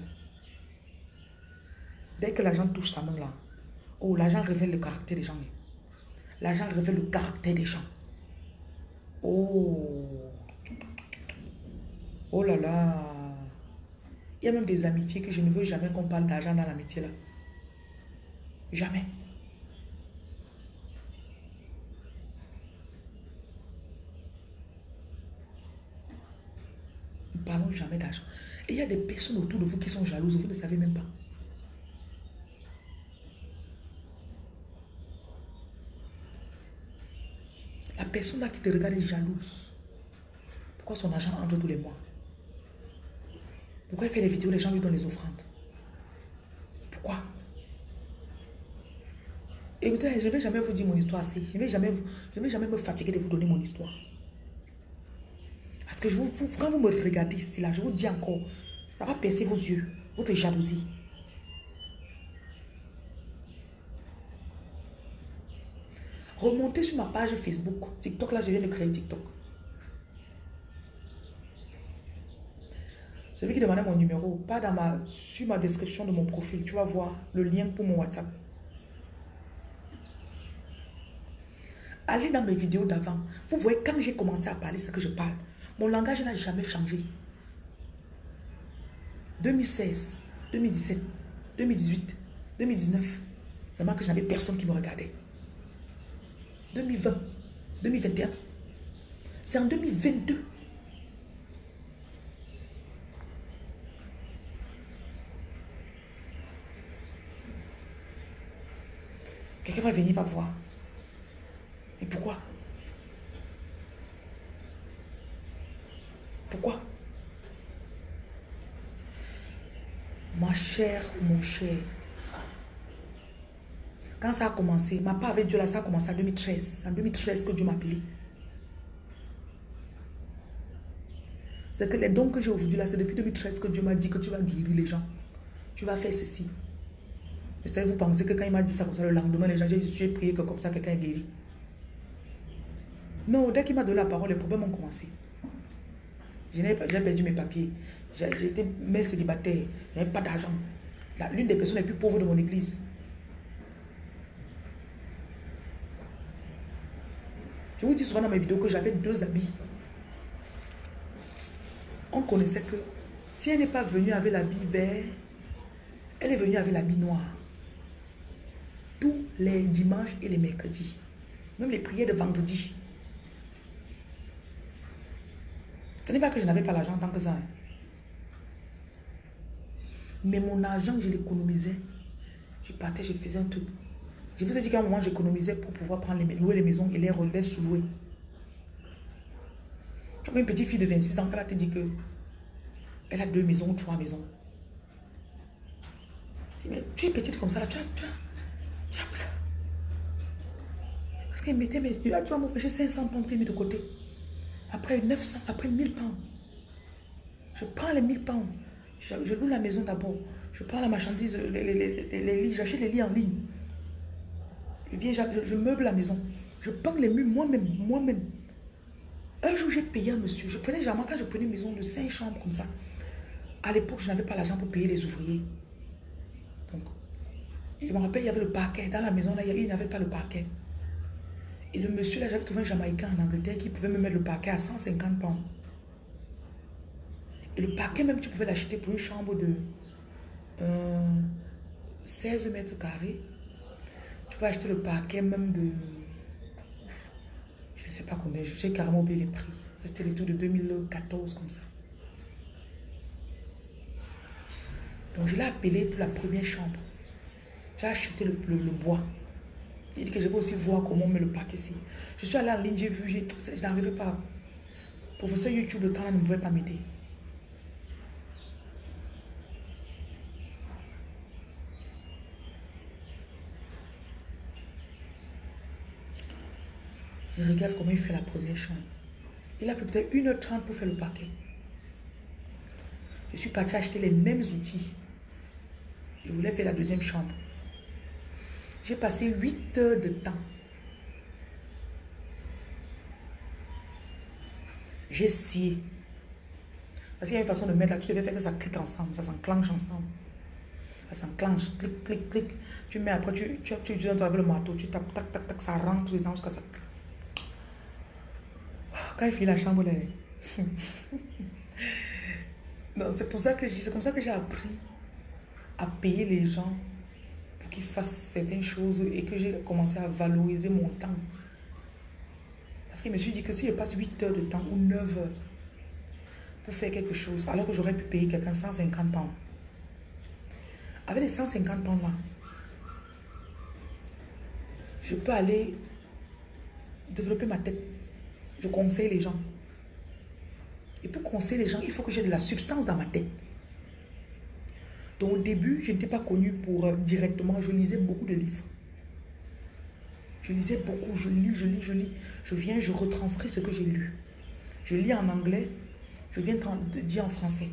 Dès que l'argent touche sa main là, oh, l'argent révèle le caractère des gens. L'argent révèle le caractère des gens. Oh. Oh là là. Il y a même des amitiés que je ne veux jamais qu'on parle d'argent dans l'amitié là. Jamais. Nous ne parlons jamais d'argent. Et il y a des personnes autour de vous qui sont jalouses, vous ne savez même pas. La personne là qui te regarde est jalouse. Pourquoi son argent entre tous les mois? Pourquoi il fait les vidéos, les gens lui donnent les offrandes? Pourquoi? Écoutez, je ne vais jamais vous dire mon histoire assez. Je ne vais jamais, vous, je ne vais jamais me fatiguer de vous donner mon histoire. Parce que je vous, vous, quand vous me regardez ici, là, je vous dis encore, ça va percer vos yeux, votre jalousie. Remontez sur ma page Facebook. TikTok, là, je viens de créer TikTok. Celui qui demandait mon numéro, pas dans ma, sur ma description de mon profil, tu vas voir le lien pour mon WhatsApp. Allez dans mes vidéos d'avant. Vous voyez, quand j'ai commencé à parler ce que je parle, mon langage n'a jamais changé. deux mille seize, deux mille dix-sept, deux mille dix-huit, deux mille dix-neuf, c'est moi que je n'avais personne qui me regardait. deux mille vingt, deux mille vingt et un, c'est en deux mille vingt-deux. Quelqu'un va venir, va voir. Et pourquoi? Pourquoi? Ma chère, mon cher. Quand ça a commencé, ma part avec Dieu là, ça a commencé en deux mille treize. C'est en deux mille treize que Dieu m'a appelé. C'est que les dons que j'ai aujourd'hui là, c'est depuis deux mille treize que Dieu m'a dit que tu vas guérir les gens. Tu vas faire ceci. Et vous pensez que quand il m'a dit ça comme ça, le lendemain, les gens, j'ai prié que comme ça, quelqu'un est guéri. Non, dès qu'il m'a donné la parole, les problèmes ont commencé. J'ai perdu mes papiers. J'ai été mère célibataire. Je n'avais pas d'argent. L'une des personnes les plus pauvres de mon église. Je vous dis souvent dans mes vidéos que j'avais deux habits. On connaissait que si elle n'est pas venue avec l'habit vert, elle est venue avec l'habit noir. Tous les dimanches et les mercredis. Même les prières de vendredi. Ce n'est pas que je n'avais pas l'argent tant que ça. Hein. Mais mon argent, je l'économisais. Je partais, je faisais un truc. Je vous ai dit qu'à un moment, j'économisais pour pouvoir prendre les, louer les maisons et les relais sous-louer. Tu vois une petite fille de vingt-six ans, elle va te dire que elle a deux maisons ou trois maisons. Je dis, mais tu es petite comme ça, là, tu as, tu as, tu as ça. Parce qu'elle mettait mes yeux, là, tu vas m'offrir cinq cents pounds mis de côté. Après neuf cents, après mille pounds. Je prends les mille pounds. Je, je loue la maison d'abord. Je prends la marchandise, les, les, les, les lits, j'achète les lits en ligne. Je viens, je, je meuble la maison. Je peins les murs moi-même, moi-même. Un jour, j'ai payé un monsieur. Je prenais généralement quand je prenais une maison de cinq chambres comme ça. À l'époque, je n'avais pas l'argent pour payer les ouvriers. Donc, je me rappelle, il y avait le parquet. Dans la maison, là, il n'avait pas le parquet. Et le monsieur, là, j'avais trouvé un Jamaïcain en Angleterre qui pouvait me mettre le parquet à cent cinquante pounds. Et le parquet, même, tu pouvais l'acheter pour une chambre de euh, seize mètres carrés. Tu peux acheter le parquet même de... Je ne sais pas combien. Je sais carrément oublié les prix. C'était les tours de deux mille quatorze, comme ça. Donc, je l'ai appelé pour la première chambre. J'ai acheté le, le, le bois. Il dit que je vais aussi voir comment on met le parquet ici. Je suis allée en ligne, j'ai vu, je n'arrivais pas. Professeur YouTube, le temps là ne pouvait pas m'aider. Je regarde comment il fait la première chambre. Il a peut-être une heure trente pour faire le parquet. Je suis partie acheter les mêmes outils. Je voulais faire la deuxième chambre. J'ai passé huit heures de temps. J'ai scié. Parce qu'il y a une façon de mettre là, tu devais faire que ça clique ensemble, ça s'enclenche ensemble. Ça s'enclenche, clic, clic, clic. Tu mets après, tu, tu, tu, tu entres avec le marteau, tu tapes, tac, tac, tac, ça rentre dedans jusqu'à ça. Quand il fait la chambre, là. Non, c'est pour ça que c'est comme ça que j'ai appris à payer les gens pour qu'ils fassent certaines choses et que j'ai commencé à valoriser mon temps. Parce que je me suis dit que si je passe huit heures de temps ou neuf heures pour faire quelque chose, alors que j'aurais pu payer quelqu'un cent cinquante pounds. Avec les cent cinquante pounds là, je peux aller développer ma tête. Je conseille les gens. Et pour conseiller les gens, il faut que j'ai de la substance dans ma tête. Donc au début, je n'étais pas connue pour euh, directement, je lisais beaucoup de livres. Je lisais beaucoup, je lis, je lis, je lis. Je viens, je retranscris ce que j'ai lu. Je lis en anglais, je viens de dire en français.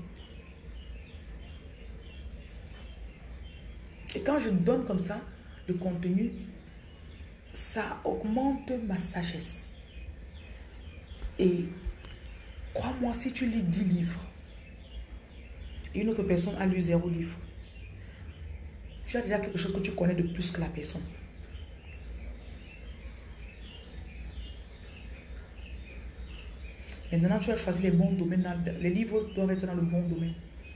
Et quand je donne comme ça, le contenu, ça augmente ma sagesse. Et crois-moi, si tu lis dix livres, et une autre personne a lu zéro livre. Tu as déjà quelque chose que tu connais de plus que la personne. Et maintenant, tu as choisi les bons domaines. Les livres doivent être dans le bon domaine.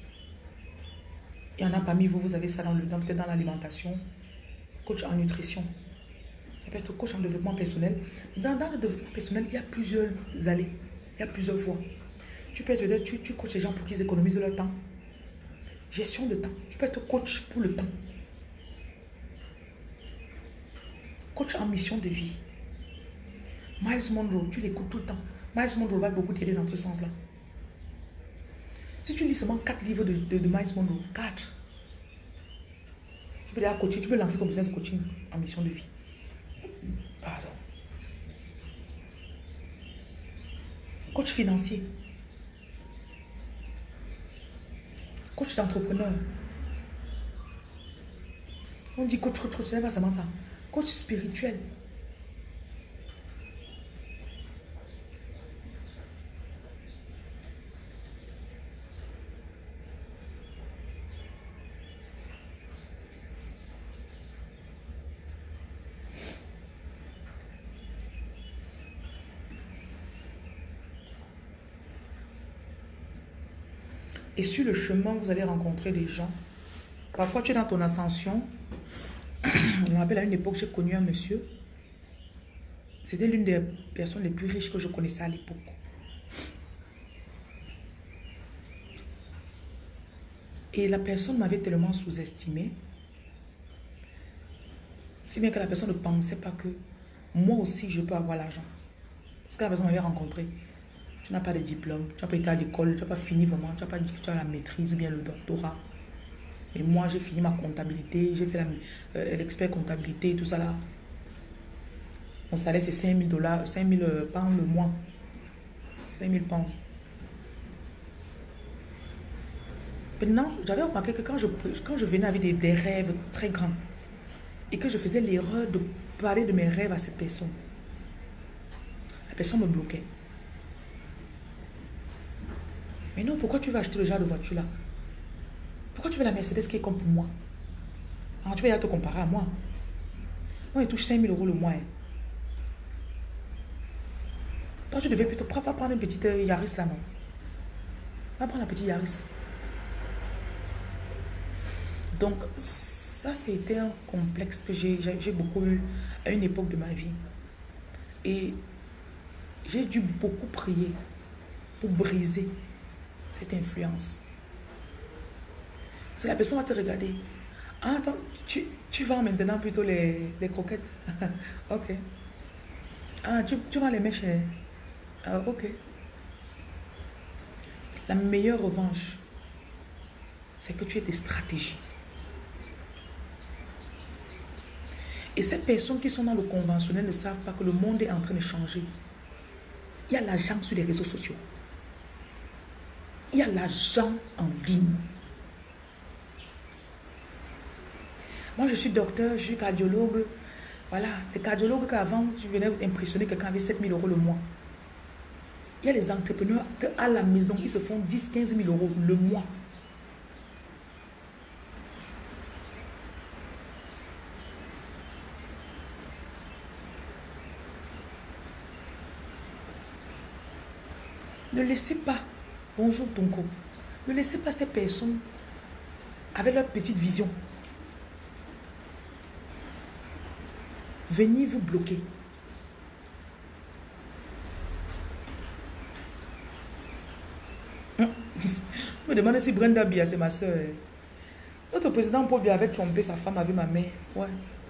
Il y en a parmi vous, vous avez ça dans le dans, peut-être dans l'alimentation, coach en nutrition. Ça peut être coach en développement personnel. Dans, dans le développement personnel, il y a plusieurs allées. Il y a plusieurs voies. Tu peux être, tu, tu coaches les gens pour qu'ils économisent leur temps. Gestion de temps. Tu peux être coach pour le temps. Coach en mission de vie. Miles Monroe, tu l'écoutes tout le temps. Miles Monroe va beaucoup t'aider dans ce sens-là. Si tu lis seulement quatre livres de, de, de Miles Monroe, quatre, tu peux déjà coacher, tu peux lancer ton business de coaching en mission de vie. Pardon. Coach financier. Coach d'entrepreneur. On dit coach, coach, coach, ce n'est pas seulement ça. Coach spirituel. Et sur le chemin, vous allez rencontrer des gens. Parfois, tu es dans ton ascension. Je me rappelle à une époque, j'ai connu un monsieur. C'était l'une des personnes les plus riches que je connaissais à l'époque. Et la personne m'avait tellement sous-estimé. Si bien que la personne ne pensait pas que moi aussi, je peux avoir l'argent. Parce que la personne m'avait rencontré. Tu n'as pas de diplôme, tu n'as pas été à l'école, tu n'as pas fini vraiment, tu n'as pas dit que tu as la maîtrise ou bien le doctorat. Et moi, j'ai fini ma comptabilité, j'ai fait euh, l'expert comptabilité et tout ça là. Mon salaire, c'est cinq mille dollars, cinq mille pounds le mois. cinq mille pounds. Maintenant, j'avais remarqué que quand je, quand je venais avec des, des rêves très grands et que je faisais l'erreur de parler de mes rêves à cette personne, la personne me bloquait. Mais non, pourquoi tu vas acheter le genre de voiture là? Pourquoi tu veux la Mercedes qui est comme pour moi? Ah, tu vas te comparer à moi. Moi, il touche cinq mille euros le mois. Hein. Toi, tu devais plutôt pas prendre une petite Yaris là, non? Va prendre la petite Yaris. Donc, ça, c'était un complexe que j'ai beaucoup eu à une époque de ma vie. Et j'ai dû beaucoup prier pour briser cette influence. Si la personne va te regarder, ah, attends, tu, tu vends maintenant plutôt les, les croquettes. Ok. Ah, tu, tu vends les mèches. Ah, ok. La meilleure revanche, c'est que tu aies des stratégies. Et ces personnes qui sont dans le conventionnel ne savent pas que le monde est en train de changer. Il y a l'argent sur les réseaux sociaux. Il y a l'argent en ligne. Moi, je suis docteur, je suis cardiologue. Voilà, les cardiologues qu'avant, je venais impressionner quelqu'un avec sept mille euros le mois. Il y a les entrepreneurs qu'à la maison, ils se font dix, quinze mille euros le mois. Ne laissez pas, bonjour Tonko, ne laissez pas ces personnes avec leur petite vision venir vous bloquer. Je me demande si Brenda Bia, c'est ma soeur. Notre président Paul Bia avait trompé sa femme avec ma mère. Ouais.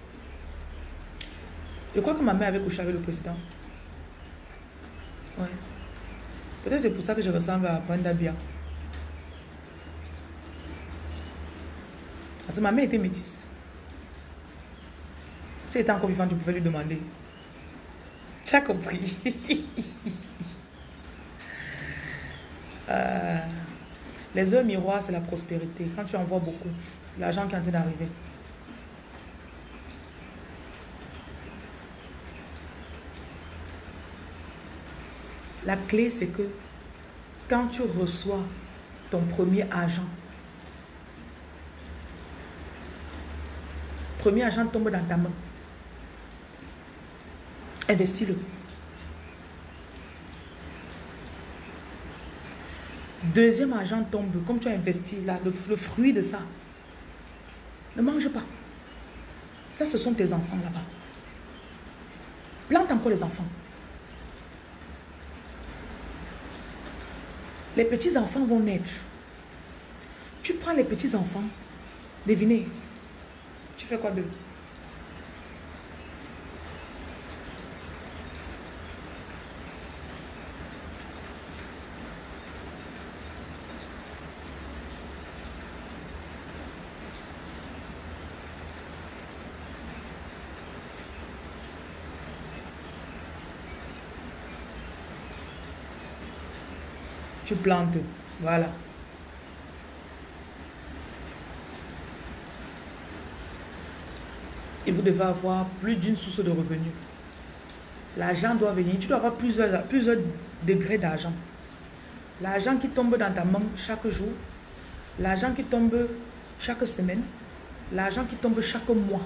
Je crois que ma mère avait couché avec le président. Ouais. Peut-être c'est pour ça que je ressemble à Brenda Bia. Parce que ma mère était métisse. Si elle était encore vivante, tu pouvais lui demander. Tu as compris. euh, les heures miroirs, c'est la prospérité. Quand tu en vois beaucoup, l'argent qui est en train d'arriver. La clé, c'est que quand tu reçois ton premier argent, premier argent tombe dans ta main. Investis-le. Deuxième argent tombe, comme tu as investi, là, le, le fruit de ça. Ne mange pas. Ça, ce sont tes enfants là-bas. Plante encore les enfants. Les petits-enfants vont naître. Tu prends les petits-enfants, devinez, tu fais quoi d'eux? Tu plantes, voilà. Et vous devez avoir plus d'une source de revenus. L'argent doit venir. Tu dois avoir plusieurs, plusieurs degrés d'argent. L'argent qui tombe dans ta main chaque jour. L'argent qui tombe chaque semaine. L'argent qui tombe chaque mois.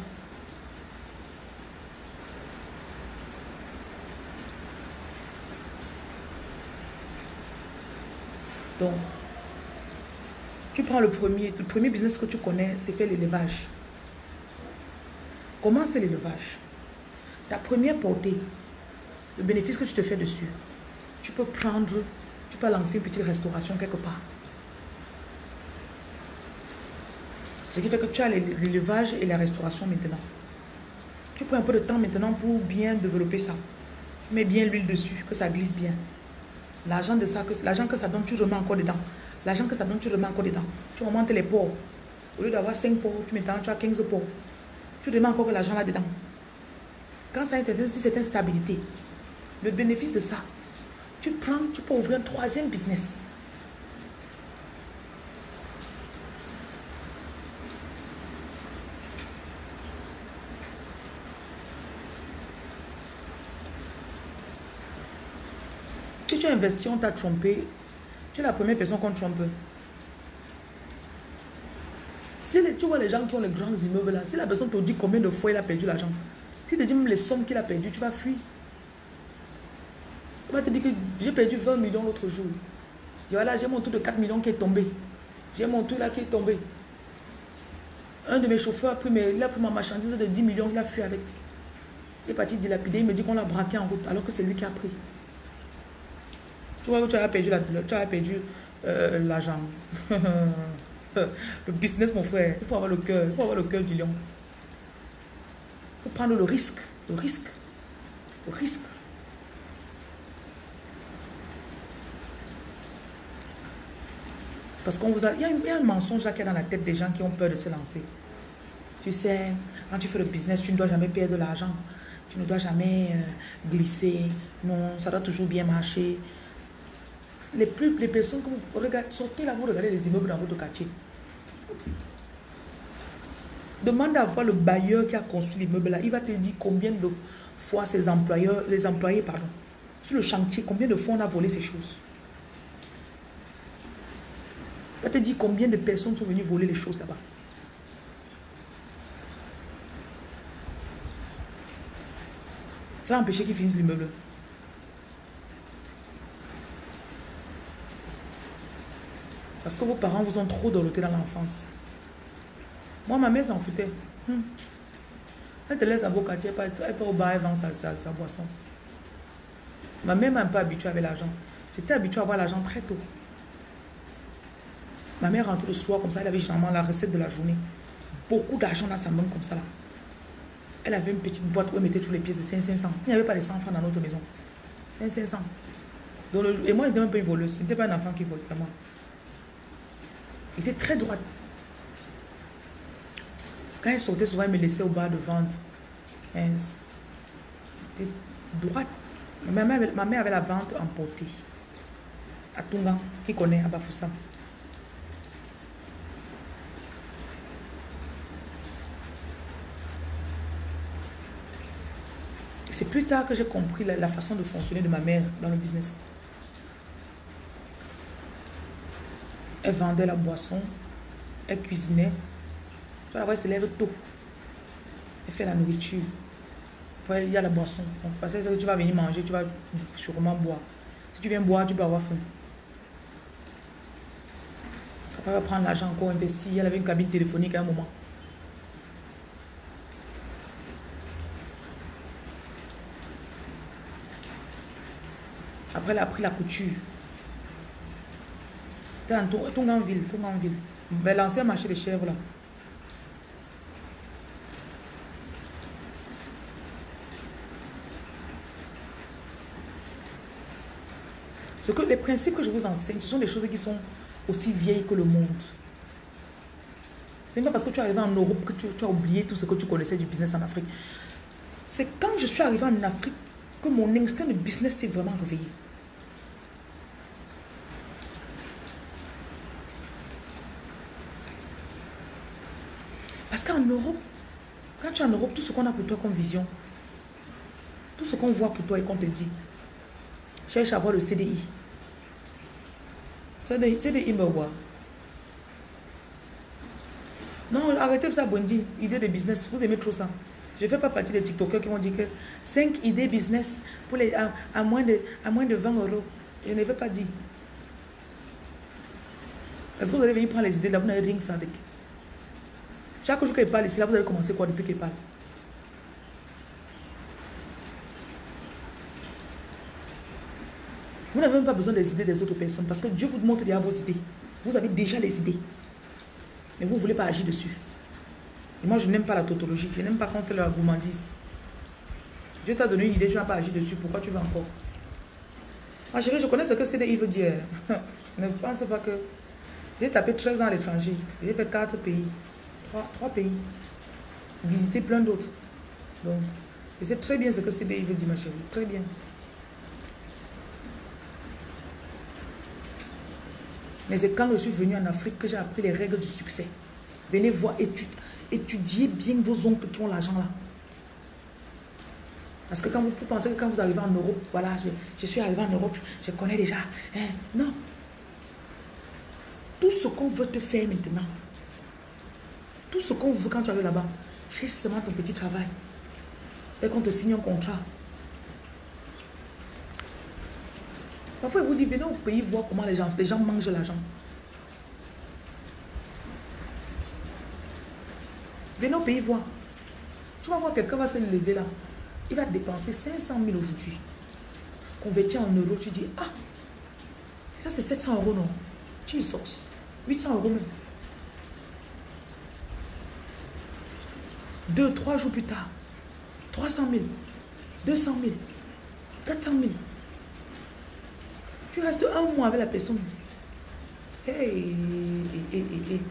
Donc, tu prends le premier, le premier business que tu connais, c'est faire l'élevage. Comment c'est l'élevage? Ta première portée, le bénéfice que tu te fais dessus, tu peux prendre, tu peux lancer une petite restauration quelque part. Ce qui fait que tu as l'élevage et la restauration maintenant. Tu prends un peu de temps maintenant pour bien développer ça. Tu mets bien l'huile dessus, que ça glisse bien. L'argent de ça, l'argent que ça donne, tu remets encore dedans. L'argent que ça donne, tu remets encore dedans. Tu augmentes les porcs. Au lieu d'avoir cinq porcs, tu mets dedans, tu as quinze porcs. Tu remets encore l'argent là-dedans. Quand ça a une certaine stabilité, le bénéfice de ça, tu prends, tu peux ouvrir un troisième business. Si tu as investi, on t'a trompé, tu es la première personne qu'on trompe. Si les, tu vois les gens qui ont les grands immeubles là, si la personne te dit combien de fois il a perdu l'argent, si tu te dis même les sommes qu'il a perdues, tu vas fuir. Il va te dire que j'ai perdu vingt millions l'autre jour. Et voilà, j'ai mon tour de quatre millions qui est tombé. J'ai mon tour là qui est tombé. Un de mes chauffeurs a pris, mes, il a pris ma marchandise de dix millions, il a fui avec. Il est parti dilapider, il me dit qu'on l'a braqué en route, alors que c'est lui qui a pris. Tu vois que tu as perdu l'argent. Tu as perdu euh, l'argent. Le business, mon frère. Il faut avoir le cœur. Il faut avoir le cœur du lion. Il faut prendre le risque. Le risque. Le risque. Parce qu'on vous a... Il y, a, il y a un mensonge là qui est dans la tête des gens qui ont peur de se lancer. Tu sais, quand tu fais le business, tu ne dois jamais perdre de l'argent. Tu ne dois jamais euh, glisser. Non, ça doit toujours bien marcher. Les, plus, les personnes que vous regardez, sortez là, vous regardez les immeubles dans votre quartier. Demande à voir le bailleur qui a construit l'immeuble là. Il va te dire combien de fois ses employeurs, les employés, pardon, sur le chantier, combien de fois on a volé ces choses. Il va te dire combien de personnes sont venues voler les choses là-bas. Ça a empêché qu'ils finissent l'immeuble. Parce que vos parents vous ont trop dorloté dans l'enfance. Moi, ma mère s'en foutait. Hmm. Elle te laisse à beau quartier, elle peut au bar, elle vend sa, sa, sa boisson. Ma mère m'a un peu habituée avec l'argent. J'étais habituée à avoir l'argent très tôt. Ma mère rentrait le soir comme ça, elle avait généralement la recette de la journée. Beaucoup d'argent dans sa main comme ça là. Elle avait une petite boîte où elle mettait tous les pièces de cinq cents. Il n'y avait pas de cent francs dans notre maison. cinq cents. Donc le, et moi, je n'étais même pas une voleuse. Ce n'était pas un enfant qui volait vraiment. Il était très droite. Quand elle sortait, souvent, elle me laissait au bar de vente. Elle était droite. Ma mère, ma mère avait la vente emportée. À Tunga, qui connaît, à Bafoussam. C'est plus tard que j'ai compris la, la façon de fonctionner de ma mère dans le business. Elle vendait la boisson, elle cuisinait. Tu vois, elle se lève tôt. Elle fait la nourriture. Après, il y a la boisson. Donc, parce que tu vas venir manger, tu vas sûrement boire. Si tu viens boire, tu peux avoir faim. Après, elle va prendre l'argent encore investi. Elle avait une cabine téléphonique à un moment. Après, elle a pris la couture. T'es en Tonganville, Tonganville. Ben, l'ancien marché des chèvres là. Ce que, les principes que je vous enseigne, ce sont des choses qui sont aussi vieilles que le monde. Ce n'est pas parce que tu es arrivé en Europe que tu, tu as oublié tout ce que tu connaissais du business en Afrique. C'est quand je suis arrivé en Afrique que mon instinct de business s'est vraiment réveillé. Parce qu'en Europe, quand tu es en Europe, tout ce qu'on a pour toi comme vision, tout ce qu'on voit pour toi et qu'on te dit, cherche à avoir le C D I. C D I me voit. Non, arrêtez ça, Bondi. Idée de business, vous aimez trop ça. Je ne fais pas partie des TikTokers qui vont dire que cinq idées business pour les, à, à, moins de, à moins de vingt euros. Je ne vais pas dire. Parce que vous allez venir prendre les idées là, vous n'avez rien fait avec. Chaque jour qu'elle parle ici, là, vous avez commencé quoi depuis qu'elle parle? Vous n'avez même pas besoin des idées des autres personnes parce que Dieu vous montre déjà vos idées. Vous avez déjà les idées. Mais vous ne voulez pas agir dessus. Et moi, je n'aime pas la tautologie. Je n'aime pas qu'on fait la gourmandise. Dieu t'a donné une idée, tu n'as pas agi dessus. Pourquoi tu veux encore? Ma chérie, je connais ce que C D I veut dire. Ne pense pas que... J'ai tapé treize ans à l'étranger. J'ai fait quatre pays. trois pays. Visiter plein d'autres. Donc, je sais très bien ce que C D I veut dire, ma chérie. Très bien. Mais c'est quand je suis venue en Afrique que j'ai appris les règles du succès. Venez voir, étudier, étudiez bien vos oncles qui ont l'argent là. Parce que quand vous, vous pensez que quand vous arrivez en Europe, voilà, je, je suis arrivé en Europe, je connais déjà. Hein, non. Tout ce qu'on veut te faire maintenant, tout ce qu'on veut quand tu arrives là-bas, cherche seulement ton petit travail. Dès qu'on te signe un contrat. Parfois, il vous dit, venez au pays voir comment les gens, les gens mangent l'argent. Venez au pays voir. Tu vas voir quelqu'un va se lever là. Il va dépenser cinq cent mille aujourd'hui. Converti en euros, tu dis, ah, ça c'est sept cents euros, non? Jesus, huit cents euros même. Deux, trois jours plus tard, trois cent mille, deux cent mille, quatre cent mille. Tu restes un mois avec la personne. Hey, hey, hey, hey.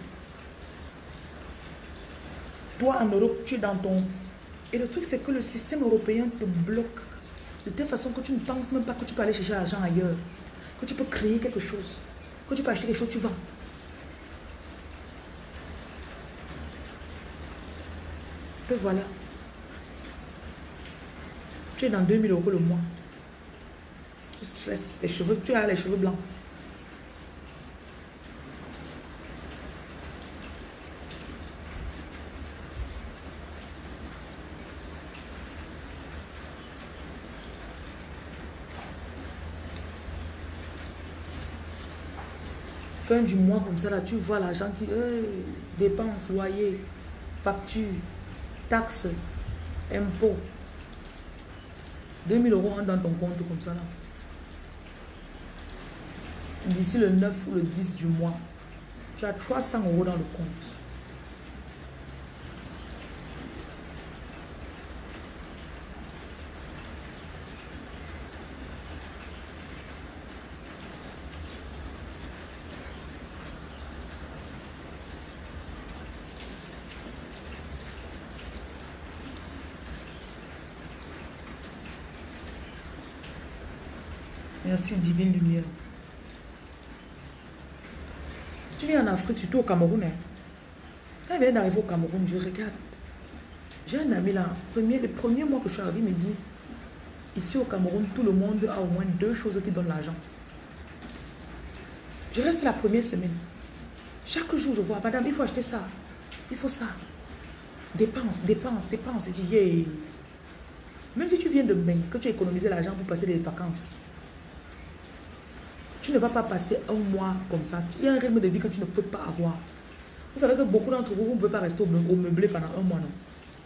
Toi, en Europe, tu es dans ton... Et le truc, c'est que le système européen te bloque. De telle façon que tu ne penses même pas que tu peux aller chercher l'argent ailleurs. Que tu peux créer quelque chose. Que tu peux acheter quelque chose, tu vends. Te voilà. Tu es dans deux mille euros le mois. Tu stresses, tes cheveux, tu as les cheveux blancs. Fin du mois comme ça, là, tu vois l'argent qui... Hey, dépenses, loyer, facture, taxes, impôts. deux mille euros rentrent dans ton compte comme ça, là. D'ici le neuf ou le dix du mois, tu as trois cents euros dans le compte. Merci, divine lumière. Tu viens en Afrique, surtout au Cameroun. Hein. Quand il vient d'arriver au Cameroun, je regarde. J'ai un ami là, premier, le premier mois que je suis arrivé, il me dit, ici au Cameroun, tout le monde a au moins deux choses qui donnent l'argent. Je reste la première semaine. Chaque jour, je vois, madame, il faut acheter ça. Il faut ça. Dépense, dépense, dépense. Et tu dis, yeah. Même si tu viens de Beng, que tu as économisé l'argent pour passer des vacances, tu ne vas pas passer un mois comme ça. Il y a un rythme de vie que tu ne peux pas avoir. Vous savez que beaucoup d'entre vous, vous ne pouvez pas rester au meu- au meublé pendant un mois, non?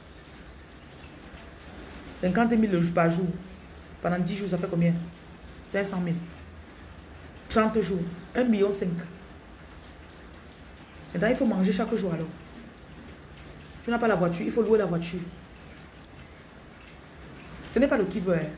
cinquante mille par jour. Pendant dix jours, ça fait combien? cinq cent mille. trente jours. un million cinq. Maintenant, il faut manger chaque jour alors. Tu n'as pas la voiture, il faut louer la voiture. Ce n'est pas le qui veut. Hein.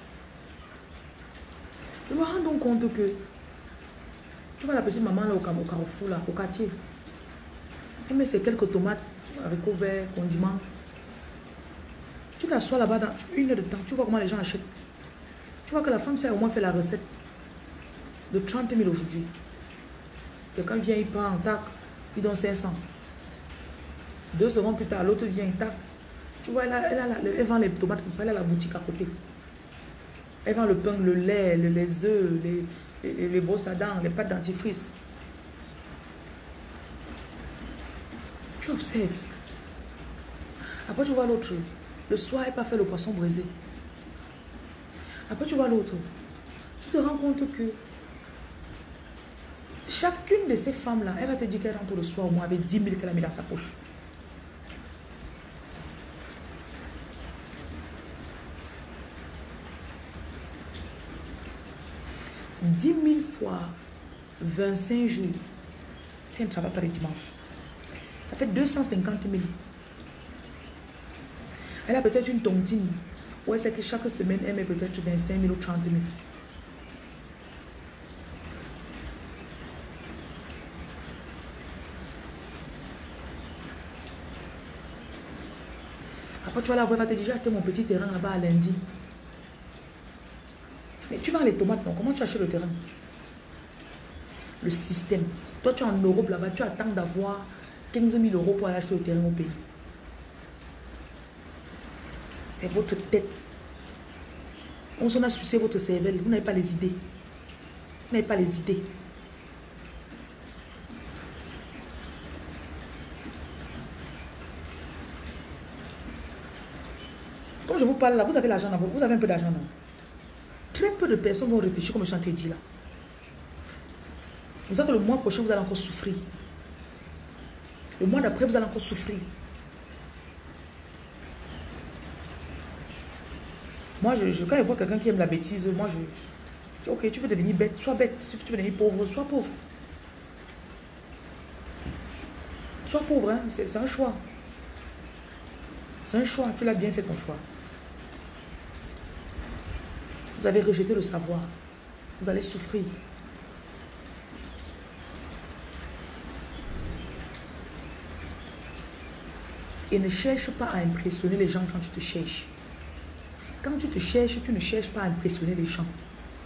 Je me rends donc compte que tu vois la petite maman là au Car- au carrefour, là, au quartier. Elle met ses quelques tomates, haricots verts, condiments. Tu t'assois là-bas dans une heure de temps, tu vois comment les gens achètent. Tu vois que la femme, ça a au moins fait la recette de trente mille aujourd'hui. Quelqu'un vient, il prend en tac, il donne cinq cents. Deux secondes plus tard, l'autre vient, tac. Tu vois, elle, a, elle, a, elle, elle vend les tomates comme ça, elle a la boutique à côté. Elle vend le pain, le lait, le, les œufs, les, les, les brosses à dents, les pâtes dentifrice. Tu observes. Après, tu vois l'autre. Le soir, elle n'a pas fait le poisson braisé. Après, tu vois l'autre. Tu te rends compte que chacune de ces femmes-là, elle va te dire qu'elle rentre le soir au moins avec dix mille qu'elle a mis dans sa poche. dix mille fois vingt-cinq jours, si elle ne travaille pas le dimanche, ça fait deux cent cinquante mille. Elle a peut-être une tontine où elle sait que chaque semaine, elle met peut-être vingt-cinq mille ou trente mille. Après, tu vas la voir, elle va te dire, j'ai acheté mon petit terrain là-bas à lundi. Mais tu vends les tomates, non? Comment tu achètes le terrain? Le système. Toi, tu es en Europe là-bas, tu attends d'avoir quinze mille euros pour aller acheter le terrain au pays. C'est votre tête. On s'en a sucé votre cervelle. Vous n'avez pas les idées. Vous n'avez pas les idées. Comme je vous parle là, vous avez l'argent là, vous avez un peu d'argent là. Très peu de personnes vont réfléchir comme je suis en train de dire là. Vous savez que le mois prochain, vous allez encore souffrir. Le mois d'après, vous allez encore souffrir. Moi, je, je, quand je vois quelqu'un qui aime la bêtise, moi, je, je dis, ok, tu veux devenir bête, sois bête. Si tu veux devenir pauvre, sois pauvre. Sois pauvre, hein, c'est un choix. C'est un choix, tu l'as bien fait ton choix. Vous avez rejeté le savoir. Vous allez souffrir. Et ne cherche pas à impressionner les gens quand tu te cherches. Quand tu te cherches, tu ne cherches pas à impressionner les gens.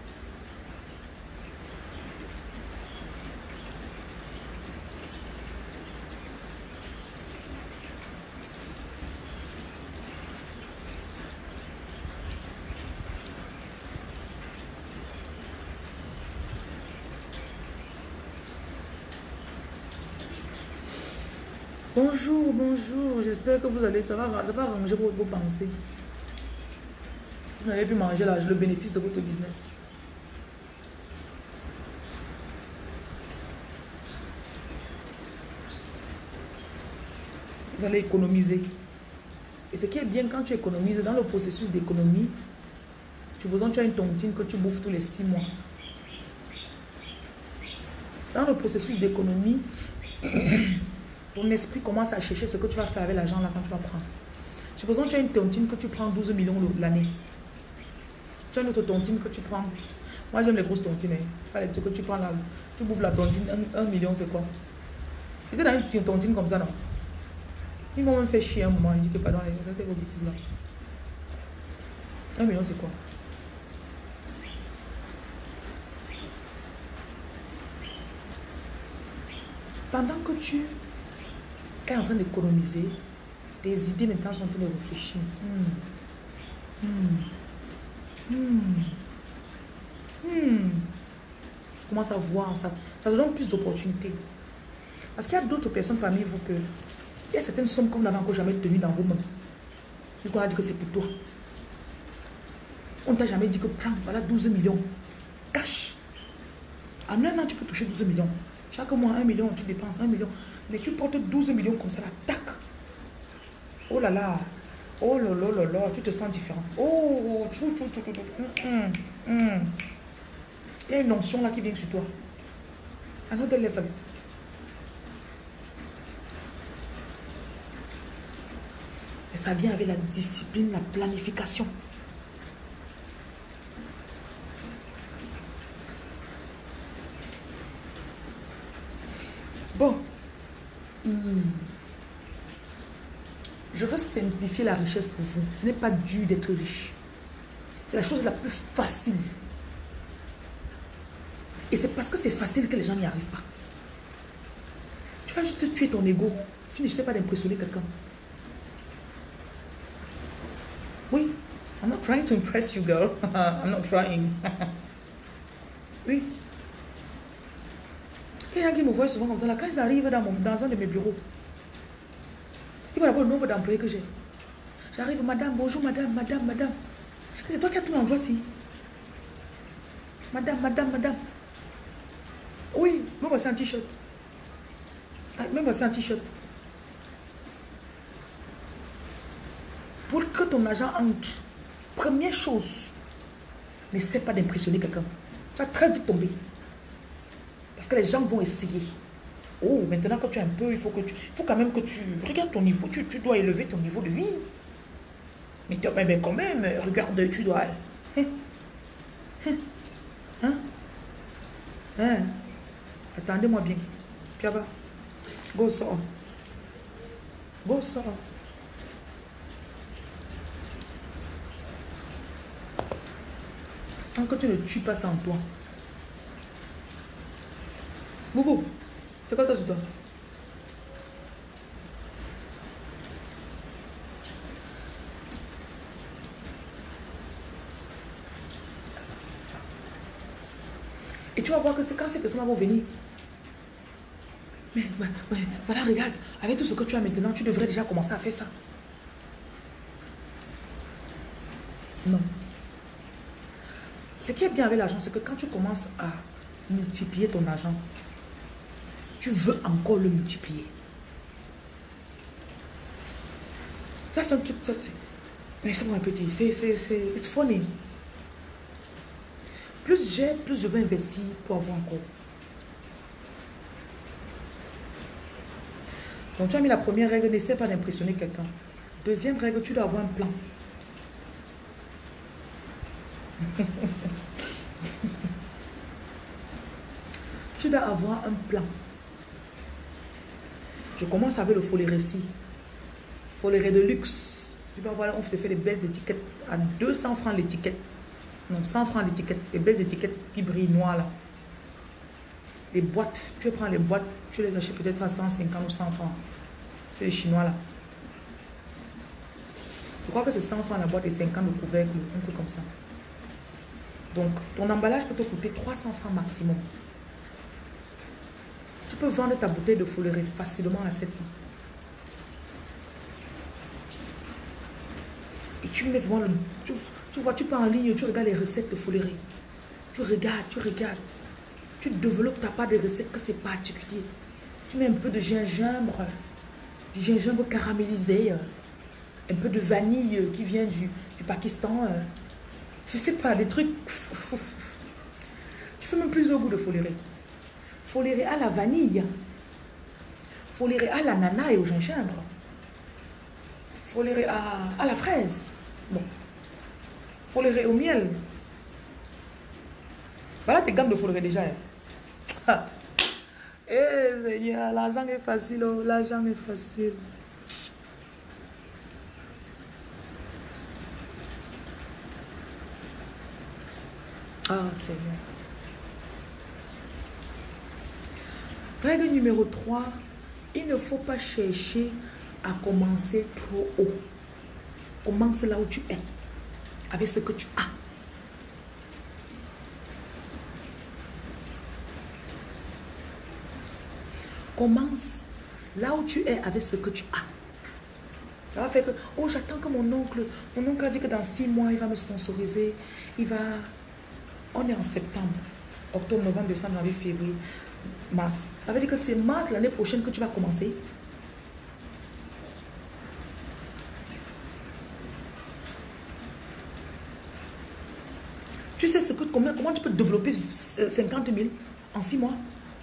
Bonjour, bonjour. J'espère que vous allez, ça va, ça va ranger vos, vos pensées. Vous n'allez plus manger là, le bénéfice de votre business. Vous allez économiser. Et ce qui est bien quand tu économises, dans le processus d'économie, supposons que tu as une tontine que tu bouffes tous les six mois. Dans le processus d'économie, ton esprit commence à chercher ce que tu vas faire avec l'argent là quand tu vas prendre. Supposons que tu as une tontine que tu prends douze millions l'année. Tu as une autre tontine que tu prends. Moi j'aime les grosses tontines. Hein. Pas les trucs que tu prends là. Tu bouffes la tontine, un, un million c'est quoi? J'étais dans une petite tontine comme ça, non? Ils m'ont même fait chier un moment. Ils disent que pardon, arrêtez vos bêtises là. Un million c'est quoi? Pendant que tu es en train d'économiser, tes idées maintenant sont en train de réfléchir. Hmm. Hmm. Hmm. Hmm. Tu commences à voir ça. Ça te donne plus d'opportunités. Parce qu'il y a d'autres personnes parmi vous que Il y a certaines sommes que vous n'avez encore jamais tenues dans vos mains. Puisqu'on a dit que c'est pour toi. On ne t'a jamais dit que prends, voilà douze millions. Cash. En un an, tu peux toucher douze millions. Chaque mois, un million, tu dépenses un million. Mais tu portes douze millions comme ça, là, tac. Oh là là. Oh là là là là, tu te sens différent. Oh, tchou, tchou, tchou, tchou, tchou. Mm, mm, mm. Il y a une onction là qui vient sur toi. Another level. Et ça vient avec la discipline, la planification. Bon. Hmm. Je veux simplifier la richesse pour vous. Ce n'est pas dur d'être riche. C'est la chose la plus facile. Et c'est parce que c'est facile que les gens n'y arrivent pas. Tu vas juste tuer ton ego. Tu n'essaies pas d'impressionner quelqu'un. Oui. I'm not trying to impress you, girl. I'm not trying. Oui. Il y a qui me voient souvent comme ça. Là, quand ils arrivent dans, mon, dans un de mes bureaux, ils voient d'abord le nombre d'employés que j'ai. J'arrive, madame, bonjour, madame, madame, madame. C'est toi qui as tout l'endroit-ci. Madame, madame, madame. Oui, même voici un t-shirt. Même voici un t-shirt. Pour que ton argent entre, première chose, n'essaie pas d'impressionner quelqu'un. Tu vas très vite tomber. Parce que les gens vont essayer. Oh, maintenant que tu es un peu, il faut que tu... Il faut quand même que tu... Regarde ton niveau, tu, tu dois élever ton niveau de vie. Mais, mais, mais quand même, regarde, tu dois... Hein? Hein? Hein? Attendez-moi bien. Piaba. Go sort. Go sort. Tant que tu ne tues pas ça en toi. Boubou, c'est quoi ça sur toi? Et tu vas voir que c'est quand ces personnes vont venir. Mais, mais, mais voilà, regarde, avec tout ce que tu as maintenant, tu devrais déjà commencer à faire ça. Non. Ce qui est bien avec l'argent, c'est que quand tu commences à multiplier ton argent, tu veux encore le multiplier. Ça, c'est un truc, ça, c'est... Mais c'est un petit, c'est, c'est, c'est, it's funny. Plus j'ai, plus je veux investir pour avoir encore. Donc, tu as mis la première règle, n'essaie pas d'impressionner quelqu'un. Deuxième règle, tu dois avoir un plan. Tu dois avoir un plan. Je commence avec le follerécie. Folleré de luxe. Tu vas voir, on te fait des belles étiquettes à deux cents francs l'étiquette. Non, cent francs l'étiquette. Les belles étiquettes qui brillent noires là. Les boîtes, tu prends les boîtes, tu les achètes peut-être à cent cinquante ou cent francs. C'est les chinois là. Je crois que c'est cent francs la boîte et cinquante le couvercle, un truc comme ça. Donc, ton emballage peut te coûter trois cents francs maximum. Tu peux vendre ta bouteille de follerie facilement à sept cents. Et tu mets vraiment le... Tu, tu vois, tu peux en ligne, tu regardes les recettes de follerie. Tu regardes, tu regardes. Tu développes ta part de recettes que c'est particulier. Tu mets un peu de gingembre, du gingembre caramélisé, un peu de vanille qui vient du, du Pakistan. Je sais pas, des trucs... Tu fais même plusieurs goûts de follerie. Follerie à la vanille. Follerie à l'ananas et au gingembre. Follerie à, à la fraise. Bon. Follerie au miel. Voilà tes gammes de follerie déjà. Hein. Eh Seigneur, l'argent est facile. Oh, l'argent est facile. Ah Seigneur. Règle numéro trois, il ne faut pas chercher à commencer trop haut. Commence là où tu es, avec ce que tu as. Commence Là où tu es avec ce que tu as. Ça va faire que, oh, j'attends que mon oncle, mon oncle a dit que dans six mois, il va me sponsoriser. Il va... On est en septembre, octobre, novembre, décembre, janvier, février, mars. Ça veut dire que c'est mars l'année prochaine que tu vas commencer. Tu sais ce que, comment, comment tu peux développer cinquante mille en six mois?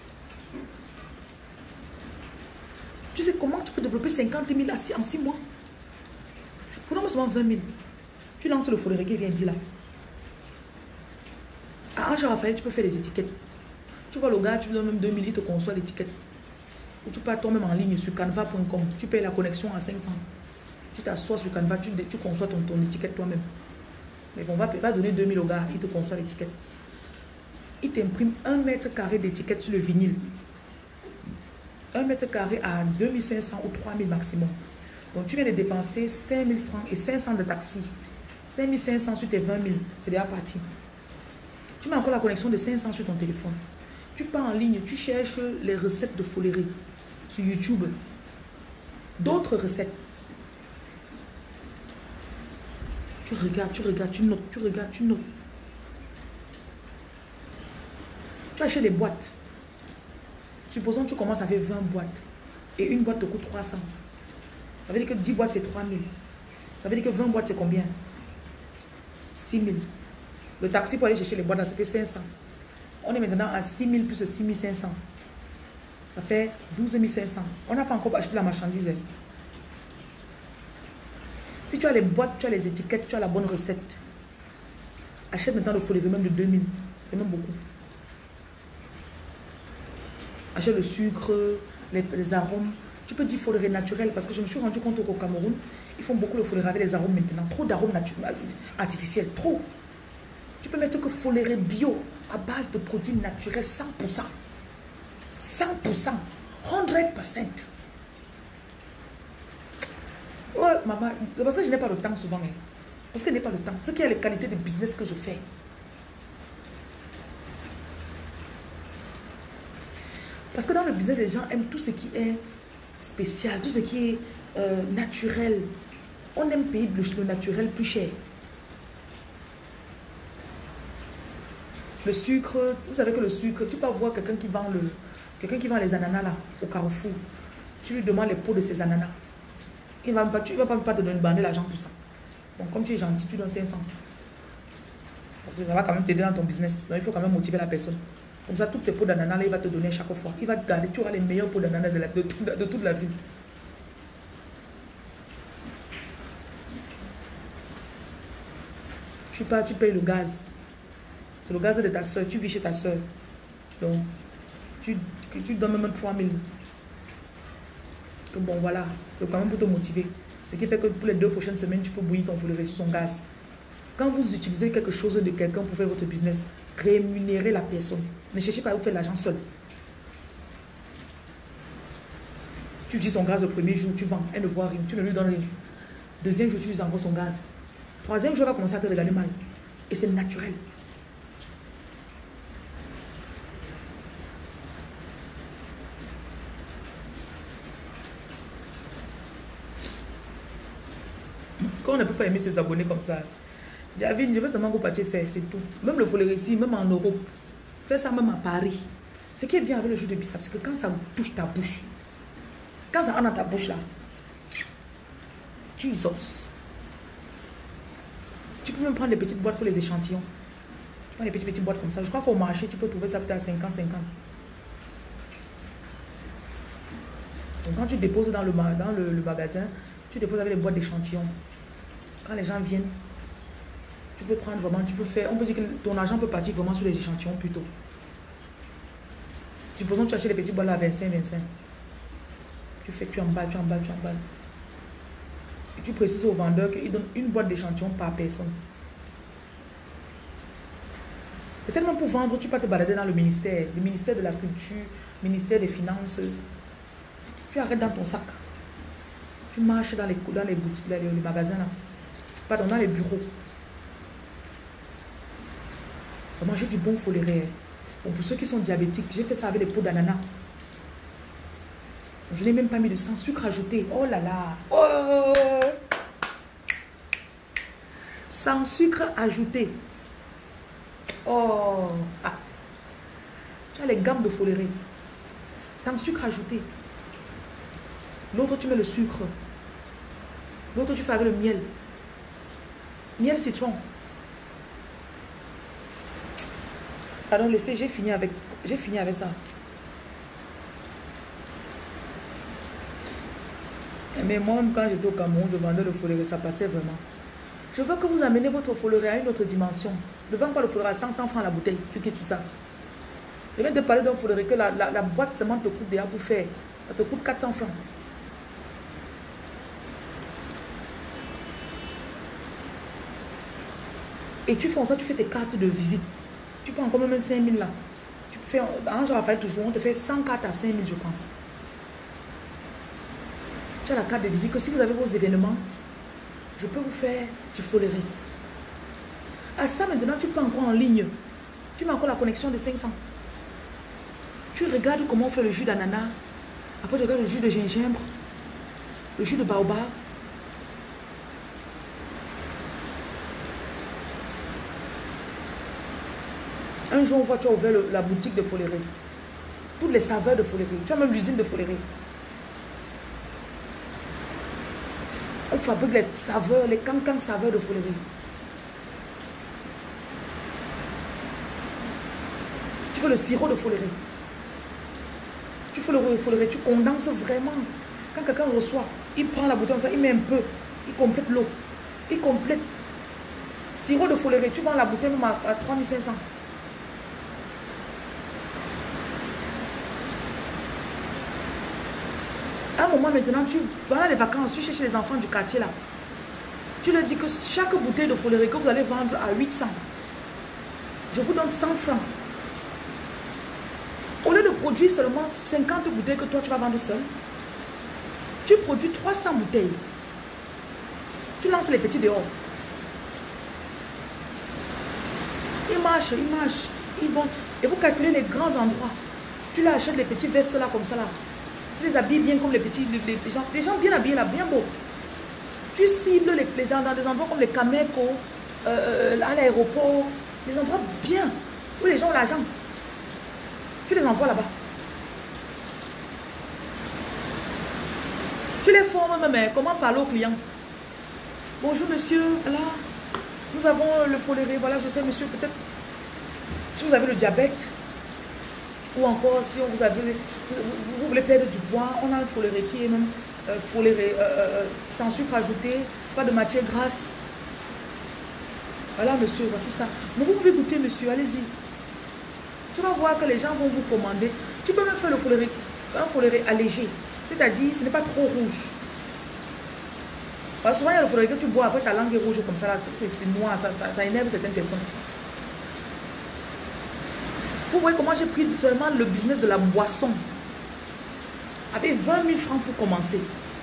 Tu sais comment tu peux développer cinquante mille en six mois? Prenons seulement vingt mille. Tu lances le foléré qui vient dire là. À Ange Raphaël, tu peux faire des étiquettes. Tu vois le gars, tu lui donnes même deux mille, il te conçoit l'étiquette. Ou tu peux toi-même en ligne sur canva point com. Tu payes la connexion à cinq cents. Tu t'assois sur Canva, tu, tu conçois ton, ton étiquette toi-même. Mais on va pas donner deux mille au gars, il te conçoit l'étiquette. Il t'imprime un mètre carré d'étiquette sur le vinyle. Un mètre carré à deux mille cinq cents ou trois mille maximum. Donc tu viens de dépenser cinq mille francs et cinq cents de taxi. cinq mille cinq cents sur tes vingt mille, c'est déjà parti. Tu mets encore la connexion de cinq cents sur ton téléphone. Tu pars en ligne, tu cherches les recettes de foléré sur YouTube. D'autres recettes. Tu regardes, tu regardes, tu notes, tu regardes, tu notes. Tu achètes des boîtes. Supposons que tu commences avec vingt boîtes. Et une boîte te coûte trois cents. Ça veut dire que dix boîtes, c'est trois mille. Ça veut dire que vingt boîtes, c'est combien? six mille. Le taxi pour aller chercher les boîtes, c'était cinq cents. On est maintenant à six mille plus six mille cinq cents. Ça fait douze mille cinq cents. On n'a pas encore acheté la marchandise. Si tu as les boîtes, tu as les étiquettes, tu as la bonne recette. Achète maintenant le foléré même de deux mille. C'est même beaucoup. Achète le sucre, les, les arômes. Tu peux dire foléré naturel parce que je me suis rendu compte qu'au Cameroun, ils font beaucoup le foléré avec les arômes maintenant. Trop d'arômes artificiels. Trop. Tu peux mettre que foléré bio à base de produits naturels cent pour cent. cent pour cent. cent pour cent. Ouais, maman, parce que je n'ai pas le temps souvent. Hein. Parce que je n'ai pas le temps. Ce qui est les qualités de business que je fais. Parce que dans le business, les gens aiment tout ce qui est spécial, tout ce qui est euh, naturel. On aime payer le, le naturel plus cher. Le sucre, vous savez que le sucre, tu peux voir quelqu'un qui vend le, quelqu'un qui vend les ananas là, au Carrefour. Tu lui demandes les pots de ces ananas. Il ne va pas, tu, va pas, pas te donner l'argent pour ça. Donc comme tu es gentil, tu donnes cinq cents. Parce que ça va quand même t'aider dans ton business. Donc il faut quand même motiver la personne. Comme ça, toutes ces pots d'ananas là, il va te donner chaque fois. Il va te garder, tu auras les meilleurs pots d'ananas de, de, de, de toute la ville. Tu pars, tu payes le gaz. C'est le gaz de ta soeur, tu vis chez ta soeur. Donc, tu, tu donnes même trois mille. Que bon, voilà, c'est quand même pour te motiver. Ce qui fait que pour les deux prochaines semaines, tu peux bouillir ton foléré sur son gaz. Quand vous utilisez quelque chose de quelqu'un pour faire votre business, rémunérez la personne. Ne cherchez pas à vous faire l'argent seul. Tu utilises son gaz le premier jour, tu vends, elle ne voit rien, tu ne lui donnes rien. Deuxième jour, tu utilises encore son gaz. Troisième jour, elle va commencer à te regarder mal. Et c'est naturel. Quand on ne peut pas aimer ses abonnés comme ça, Javine, je veux seulement que partir faire, c'est tout. Même le foléré ici, même en Europe, fais ça même à Paris. Ce qui est bien avec le jus de bissap, c'est que quand ça touche ta bouche, quand ça rentre dans ta bouche là, tu isoles. Tu peux même prendre des petites boîtes pour les échantillons. Tu prends des petites, petites boîtes comme ça. Je crois qu'au marché, tu peux trouver ça peut-être à cinquante cinquante. Donc quand tu déposes dans le, dans le, le magasin, tu déposes avec les boîtes d'échantillons. Quand les gens viennent, tu peux prendre vraiment, tu peux faire, on peut dire que ton argent peut partir vraiment sur les échantillons plutôt. Supposons que tu achètes les petits boîtes à vingt-cinq, vingt-cinq. Tu fais, tu emballes, tu emballes, tu emballes. Et tu précises au vendeur qu'il donne une boîte d'échantillons par personne. Peut-être même pour vendre, tu peux te balader dans le ministère, le ministère de la Culture, le ministère des Finances. Tu arrêtes dans ton sac. Tu marches dans les, dans les boutiques, dans les, les magasins là. Pardon, dans les bureaux. On manger du bon foléré. Bon, pour ceux qui sont diabétiques, j'ai fait ça avec les pots d'ananas. Je n'ai même pas mis de sang. Sucre ajouté. Oh là là. Oh. Sans sucre ajouté. Oh. Ah. Tu as les gammes de foléré. Sans sucre ajouté. L'autre, tu mets le sucre. L'autre, tu fais avec le miel. Miel citron. Pardon, laissez, j'ai fini avec, j'ai fini avec ça. Mais moi, quand j'étais au Cameroun, je vendais le foléré, ça passait vraiment. Je veux que vous amenez votre foléré à une autre dimension. Ne vends pas le foléré à cinq cents francs la bouteille. Tu quittes tout ça. Je viens de parler d'un foléré que la, la, la boîte seulement te coûte déjà pour faire. Ça te coûte quatre cents francs. Et tu fais ça, tu fais tes cartes de visite. Tu prends encore même cinq mille là. Tu fais, en Raphaël toujours, on te fait cent cartes à cinq mille, je pense. Tu as la carte de visite que si vous avez vos événements, je peux vous faire du foléré. À ça maintenant, tu peux encore en ligne. Tu mets encore la connexion de cinq cents. Tu regardes comment on fait le jus d'ananas. Après, tu regardes le jus de gingembre, le jus de baobab. Un jour, on voit, tu as ouvert le, la boutique de foléré. Toutes les saveurs de foléré. Tu as même l'usine de foléré. On fabrique les saveurs, les cancans saveurs de foléré. Tu fais le sirop de foléré. Tu fais le foléré, tu condenses vraiment. Quand quelqu'un reçoit, il prend la bouteille, ça, il met un peu, il complète l'eau. Il complète. Sirop de foléré, tu vends la bouteille même à, à trois mille cinq cents. À un moment maintenant, tu vas les vacances, tu cherches les enfants du quartier là. Tu leur dis que chaque bouteille de foléré que vous allez vendre à huit cents, je vous donne cent francs. Au lieu de produire seulement cinquante bouteilles que toi tu vas vendre seul, tu produis trois cents bouteilles. Tu lances les petits dehors. Ils marchent, ils marchent, ils vont. Et vous calculez les grands endroits. Tu leur achètes les petits vestes là comme ça là. Tu les habilles bien comme les petits, les, les, gens, les gens bien habillés là, bien beaux. Tu cibles les, les gens dans des endroits comme les Cameco, euh, à l'aéroport, des endroits bien, où les gens ont l'argent. Tu les envoies là-bas. Tu les formes même, comment parler aux clients. Bonjour monsieur, là, nous avons le foléré, voilà, je sais monsieur, peut-être, si vous avez le diabète, ou encore si vous, avez, vous, vous voulez perdre du poids, on a un foléré qui est même euh, foléré, euh, euh, sans sucre ajouté, pas de matière grasse. Voilà monsieur, voici ça. Mais vous pouvez goûter monsieur, allez-y. Tu vas voir que les gens vont vous commander. Tu peux même faire le foléré, un foléré allégé. C'est-à-dire, ce n'est pas trop rouge. Parce que souvent, il y a le foléré que tu bois, après ta langue est rouge comme ça, c'est noir, ça, ça, ça énerve certaines personnes. Vous voyez comment j'ai pris seulement le business de la boisson. Avec vingt mille francs pour commencer.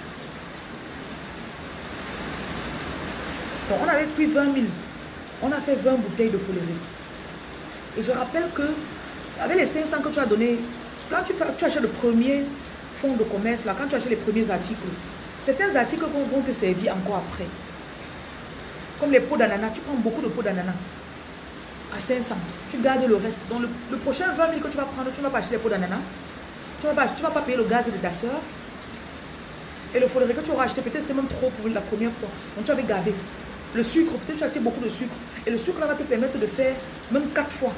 Donc, on avait pris vingt mille. On a fait vingt bouteilles de foléré. Et je rappelle que, avec les cinq cents que tu as donné, quand tu, fais, tu achètes le premier fonds de commerce, là, quand tu achètes les premiers articles, certains articles vont te servir encore après. Comme les pots d'ananas, tu prends beaucoup de pots d'ananas. À cinq cents, tu gardes le reste. Donc le, le prochain vingt mille que tu vas prendre, tu ne vas pas acheter les pots d'ananas. Tu ne vas, vas pas payer le gaz de ta soeur. Et le foléré que tu auras acheté, peut-être c'est même trop pour la première fois. Donc tu avais gardé. Le sucre, peut-être tu as acheté beaucoup de sucre. Et le sucre là va te permettre de faire même quatre fois.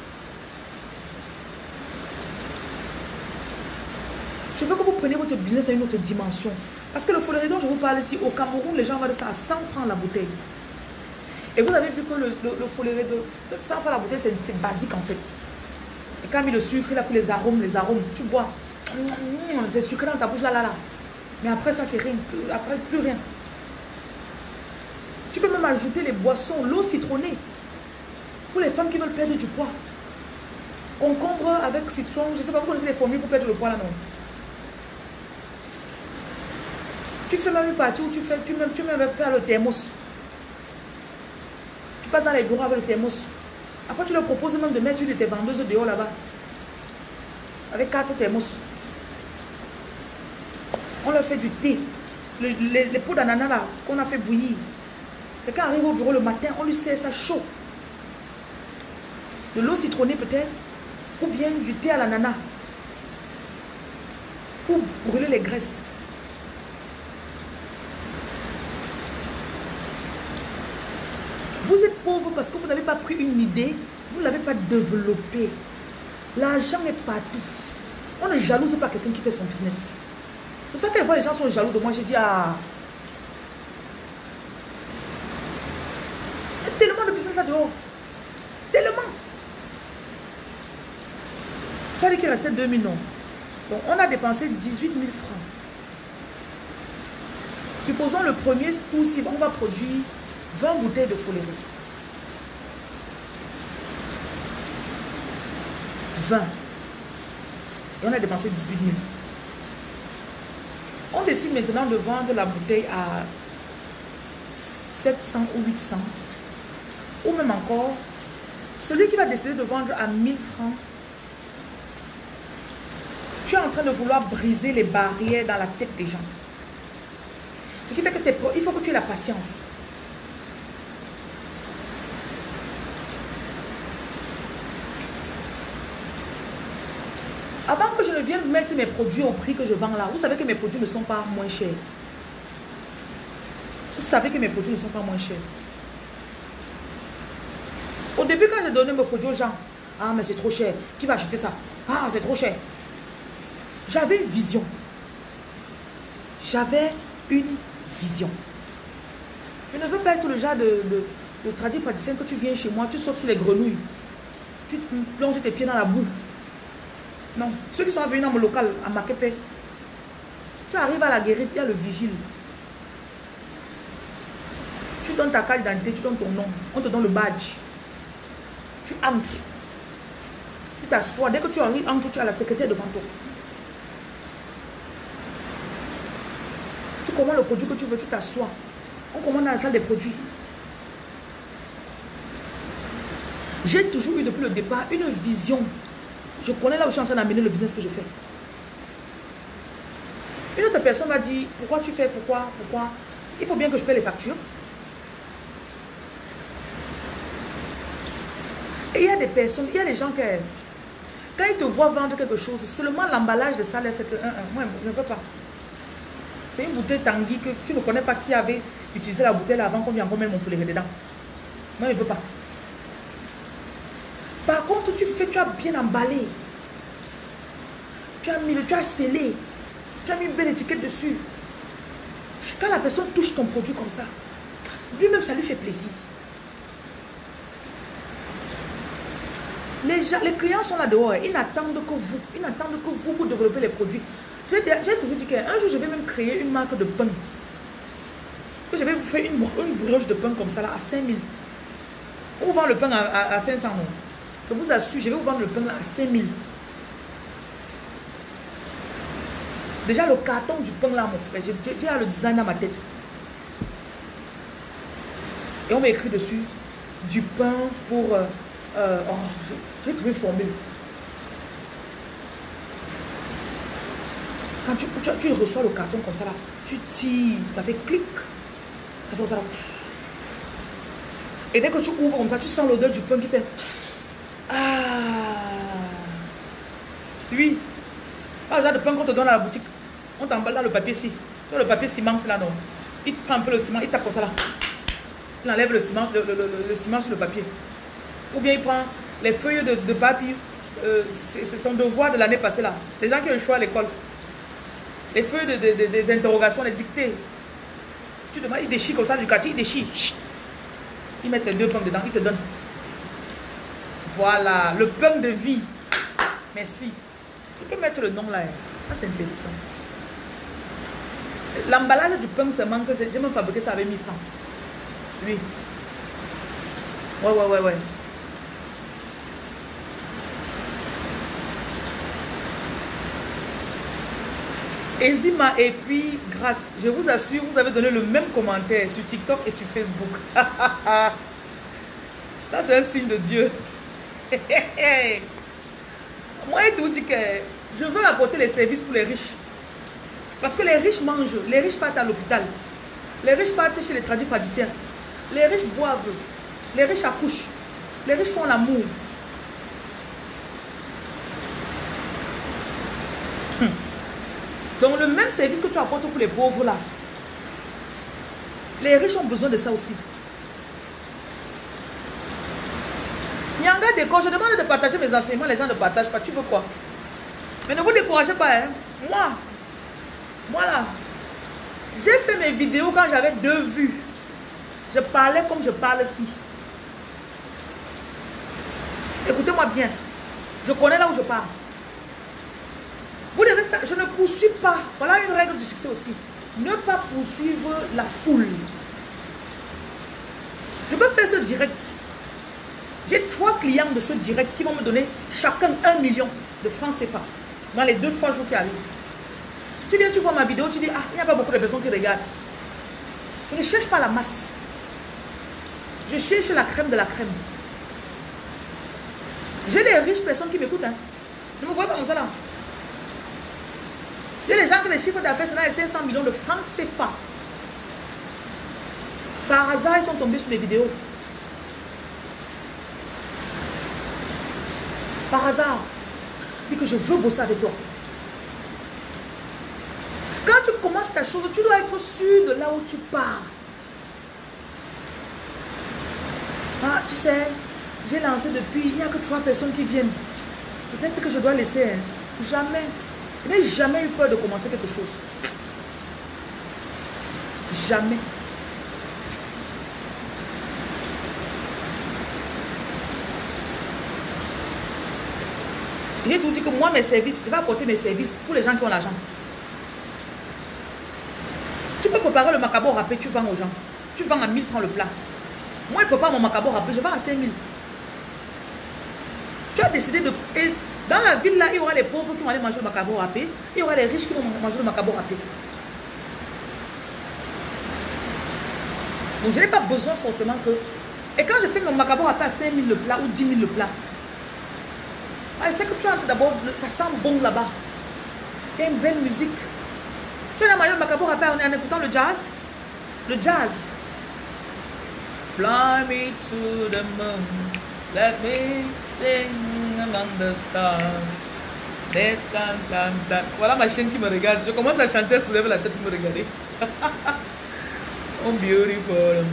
Je veux que vous preniez votre business à une autre dimension. Parce que le foléré dont je vous parle ici, au Cameroun, les gens vendent ça à cent francs la bouteille. Et vous avez vu que le, le, le foléré de cent francs la bouteille, c'est basique en fait. Et quand il a mis le sucre, il a pris les arômes, les arômes, tu bois. C'est sucré dans ta bouche là, là, là. Mais après ça, c'est rien. Après, plus rien. Tu peux même ajouter les boissons, l'eau citronnée. Pour les femmes qui veulent perdre du poids. Concombre avec citron, je ne sais pas, vous connaissez les formules pour perdre le poids là, non? Tu fais même une partie où tu fais, tu même, tu même faire le thermos. Tu passes dans les bureaux avec le thermos. Après, tu leur proposes même de mettre une de tes vendeuses dehors là-bas. Avec quatre thermos. leur fait du thé. Le, les, les pots d'ananas là, qu'on a fait bouillir. Quelqu'un arrive au bureau le matin, on lui sert ça chaud. De l'eau citronnée peut-être, ou bien du thé à l'ananas. Pour brûler les graisses. Vous êtes pauvre parce que vous n'avez pas pris une idée, vous ne l'avez pas développée. L'argent est parti. On ne jalouse pas quelqu'un qui fait son business. C'est pour ça que les gens sont jaloux de moi. J'ai dit, ah, il y a tellement de business là dehors. Tellement. Tu as dit qu'il restait deux mille, non? Donc, on a dépensé dix-huit mille francs. Supposons le premier tour, si on va produire vingt bouteilles de Folero. vingt. Et on a dépensé dix-huit mille. On décide maintenant de vendre la bouteille à sept cents ou huit cents. Ou même encore, celui qui va décider de vendre à mille francs, tu es en train de vouloir briser les barrières dans la tête des gens. Ce qui fait que t'es, il faut que tu aies la patience. Avant que je ne vienne mettre mes produits au prix que je vends là, vous savez que mes produits ne sont pas moins chers. Vous savez que mes produits ne sont pas moins chers. Au début, quand j'ai donné mes produits aux gens, ah mais c'est trop cher, qui va acheter ça? Ah c'est trop cher. J'avais une vision. J'avais une vision. Je ne veux pas être le genre de, de, de traduit praticien que tu viens chez moi, tu sautes sur les grenouilles, tu plonges tes pieds dans la boue. Non, ceux qui sont venus dans mon local à Makepe, tu arrives à la guérite, il y a le vigile. Tu donnes ta carte d'identité, tu donnes ton nom, on te donne le badge. Tu entres. Tu t'assois. Dès que tu arrives, entre, tu as la secrétaire devant toi. Tu commandes le produit que tu veux, tu t'assois. On commande dans la salle des produits. J'ai toujours eu depuis le départ une vision. Je connais là où je suis en train d'amener le business que je fais. Une autre personne m'a dit, pourquoi tu fais, pourquoi, pourquoi? Il faut bien que je paie les factures. Et il y a des personnes, il y a des gens qui, quand ils te voient vendre quelque chose, seulement l'emballage de ça leur fait que, un, un, moi je ne veux pas. C'est une bouteille Tanguy que tu ne connais pas qui avait utilisé la bouteille avant qu'on vienne encore mettre mon foulé dedans. Moi je ne veux pas. Par contre, tu fais, tu as bien emballé. Tu as mis, tu as scellé. Tu as mis une belle étiquette dessus. Quand la personne touche ton produit comme ça, lui-même, ça lui fait plaisir. Les, gens, les clients sont là dehors. Ils n'attendent que vous. Ils n'attendent que vous pour développer les produits. J'ai toujours dit qu'un jour, je vais même créer une marque de pain. Que je vais vous faire une, une brioche de pain comme ça, là, à cinq mille. On vous vend le pain à, à, à cinq cents. Non? Je vous assure, je vais vous vendre le pain là, à cinq mille. Déjà, le carton du pain là, mon frère, j'ai déjà le design dans ma tête. Et on m'a écrit dessus du pain pour... Euh, euh, oh, j'ai trouvé une formule. Quand tu, tu, tu reçois le carton comme ça là, tu tires, ça fait clic. Ça fait ça là. Et dès que tu ouvres comme ça, tu sens l'odeur du pain qui fait... Ah! Oui. Pas le genre de pain qu'on te donne à la boutique. On t'emballe dans le papier ici. Sur le papier ciment, c'est là, non. Il prend un peu le ciment, il tape comme ça là. Il enlève le ciment, le, le, le, le ciment sur le papier. Ou bien il prend les feuilles de, de papier. Euh, c'est son devoir de l'année passée là. Les gens qui ont le choix à l'école. Les feuilles de, de, de, des interrogations, les dictées. Tu demandes, il déchire comme ça du quartier, il déchire. Chut. Ils mettent les deux pommes dedans, ils te donnent. Voilà, le pain de vie. Merci. Tu peux mettre le nom là. Ça, c'est intéressant. L'emballage du pain seulement que j'ai même fabriqué ça avec mille francs. Oui. Ouais, ouais, ouais, ouais. Ezima et puis grâce. Je vous assure, vous avez donné le même commentaire sur TikTok et sur Facebook. Ça, c'est un signe de Dieu. Moi, je te dis que je veux apporter les services pour les riches. Parce que les riches mangent, les riches partent à l'hôpital, les riches partent chez les tradipraticiens, les riches boivent, les riches accouchent, les riches font l'amour. Hum. Donc le même service que tu apportes pour les pauvres là, les riches ont besoin de ça aussi. Nyanga décore, je demande de partager mes enseignements, les gens ne partagent pas, tu veux quoi? Mais ne vous découragez pas, hein. Moi, moi là, j'ai fait mes vidéos quand j'avais deux vues. Je parlais comme je parle ici. Écoutez-moi bien, je connais là où je pars. Vous devez faire, je ne poursuis pas, voilà une règle du succès aussi. Ne pas poursuivre la foule. Je peux faire ce direct. J'ai trois clients de ce direct qui vont me donner chacun un million de francs C F A dans les deux trois jours qui arrivent. Tu viens, tu vois ma vidéo, tu dis, ah, il n'y a pas beaucoup de personnes qui regardent. Je ne cherche pas la masse. Je cherche la crème de la crème. J'ai des riches personnes qui m'écoutent. Hein. Ne me voyez pas comme ça là. Il y a des gens qui les chiffres d'affaires, c'est dans les cinq cents millions de francs C F A. Par hasard, ils sont tombés sur mes vidéos. Par hasard, dis que je veux bosser avec toi. Quand tu commences ta chose, tu dois être sûr de là où tu pars. Ah, tu sais, j'ai lancé depuis, il n'y a que trois personnes qui viennent. Peut-être que je dois laisser. Hein. Jamais. Je n'ai jamais eu peur de commencer quelque chose. Jamais. J'ai tout dit que moi, mes services, je vais apporter mes services pour les gens qui ont l'argent. Tu peux préparer le macabo râpé, tu vends aux gens. Tu vends à mille francs le plat. Moi, je prépare mon macabo râpé, je vends à cinq mille. Tu as décidé de... Et dans la ville, là, il y aura les pauvres qui vont aller manger le macabo râpé. Il y aura les riches qui vont manger le macabo râpé. Donc, je n'ai pas besoin forcément que... Et quand je fais mon macabo râpé à cinq mille le plat ou dix mille le plat, c'est que tu entres d'abord, ça sent bon là-bas. Il y a une belle musique. Tu as mangé le macabo râpé en écoutant le jazz. Le jazz. Fly me to the moon, let me sing among the stars. Voilà ma chienne qui me regarde. Je commence à chanter, elle soulève la tête pour me regarder. Oh beautiful.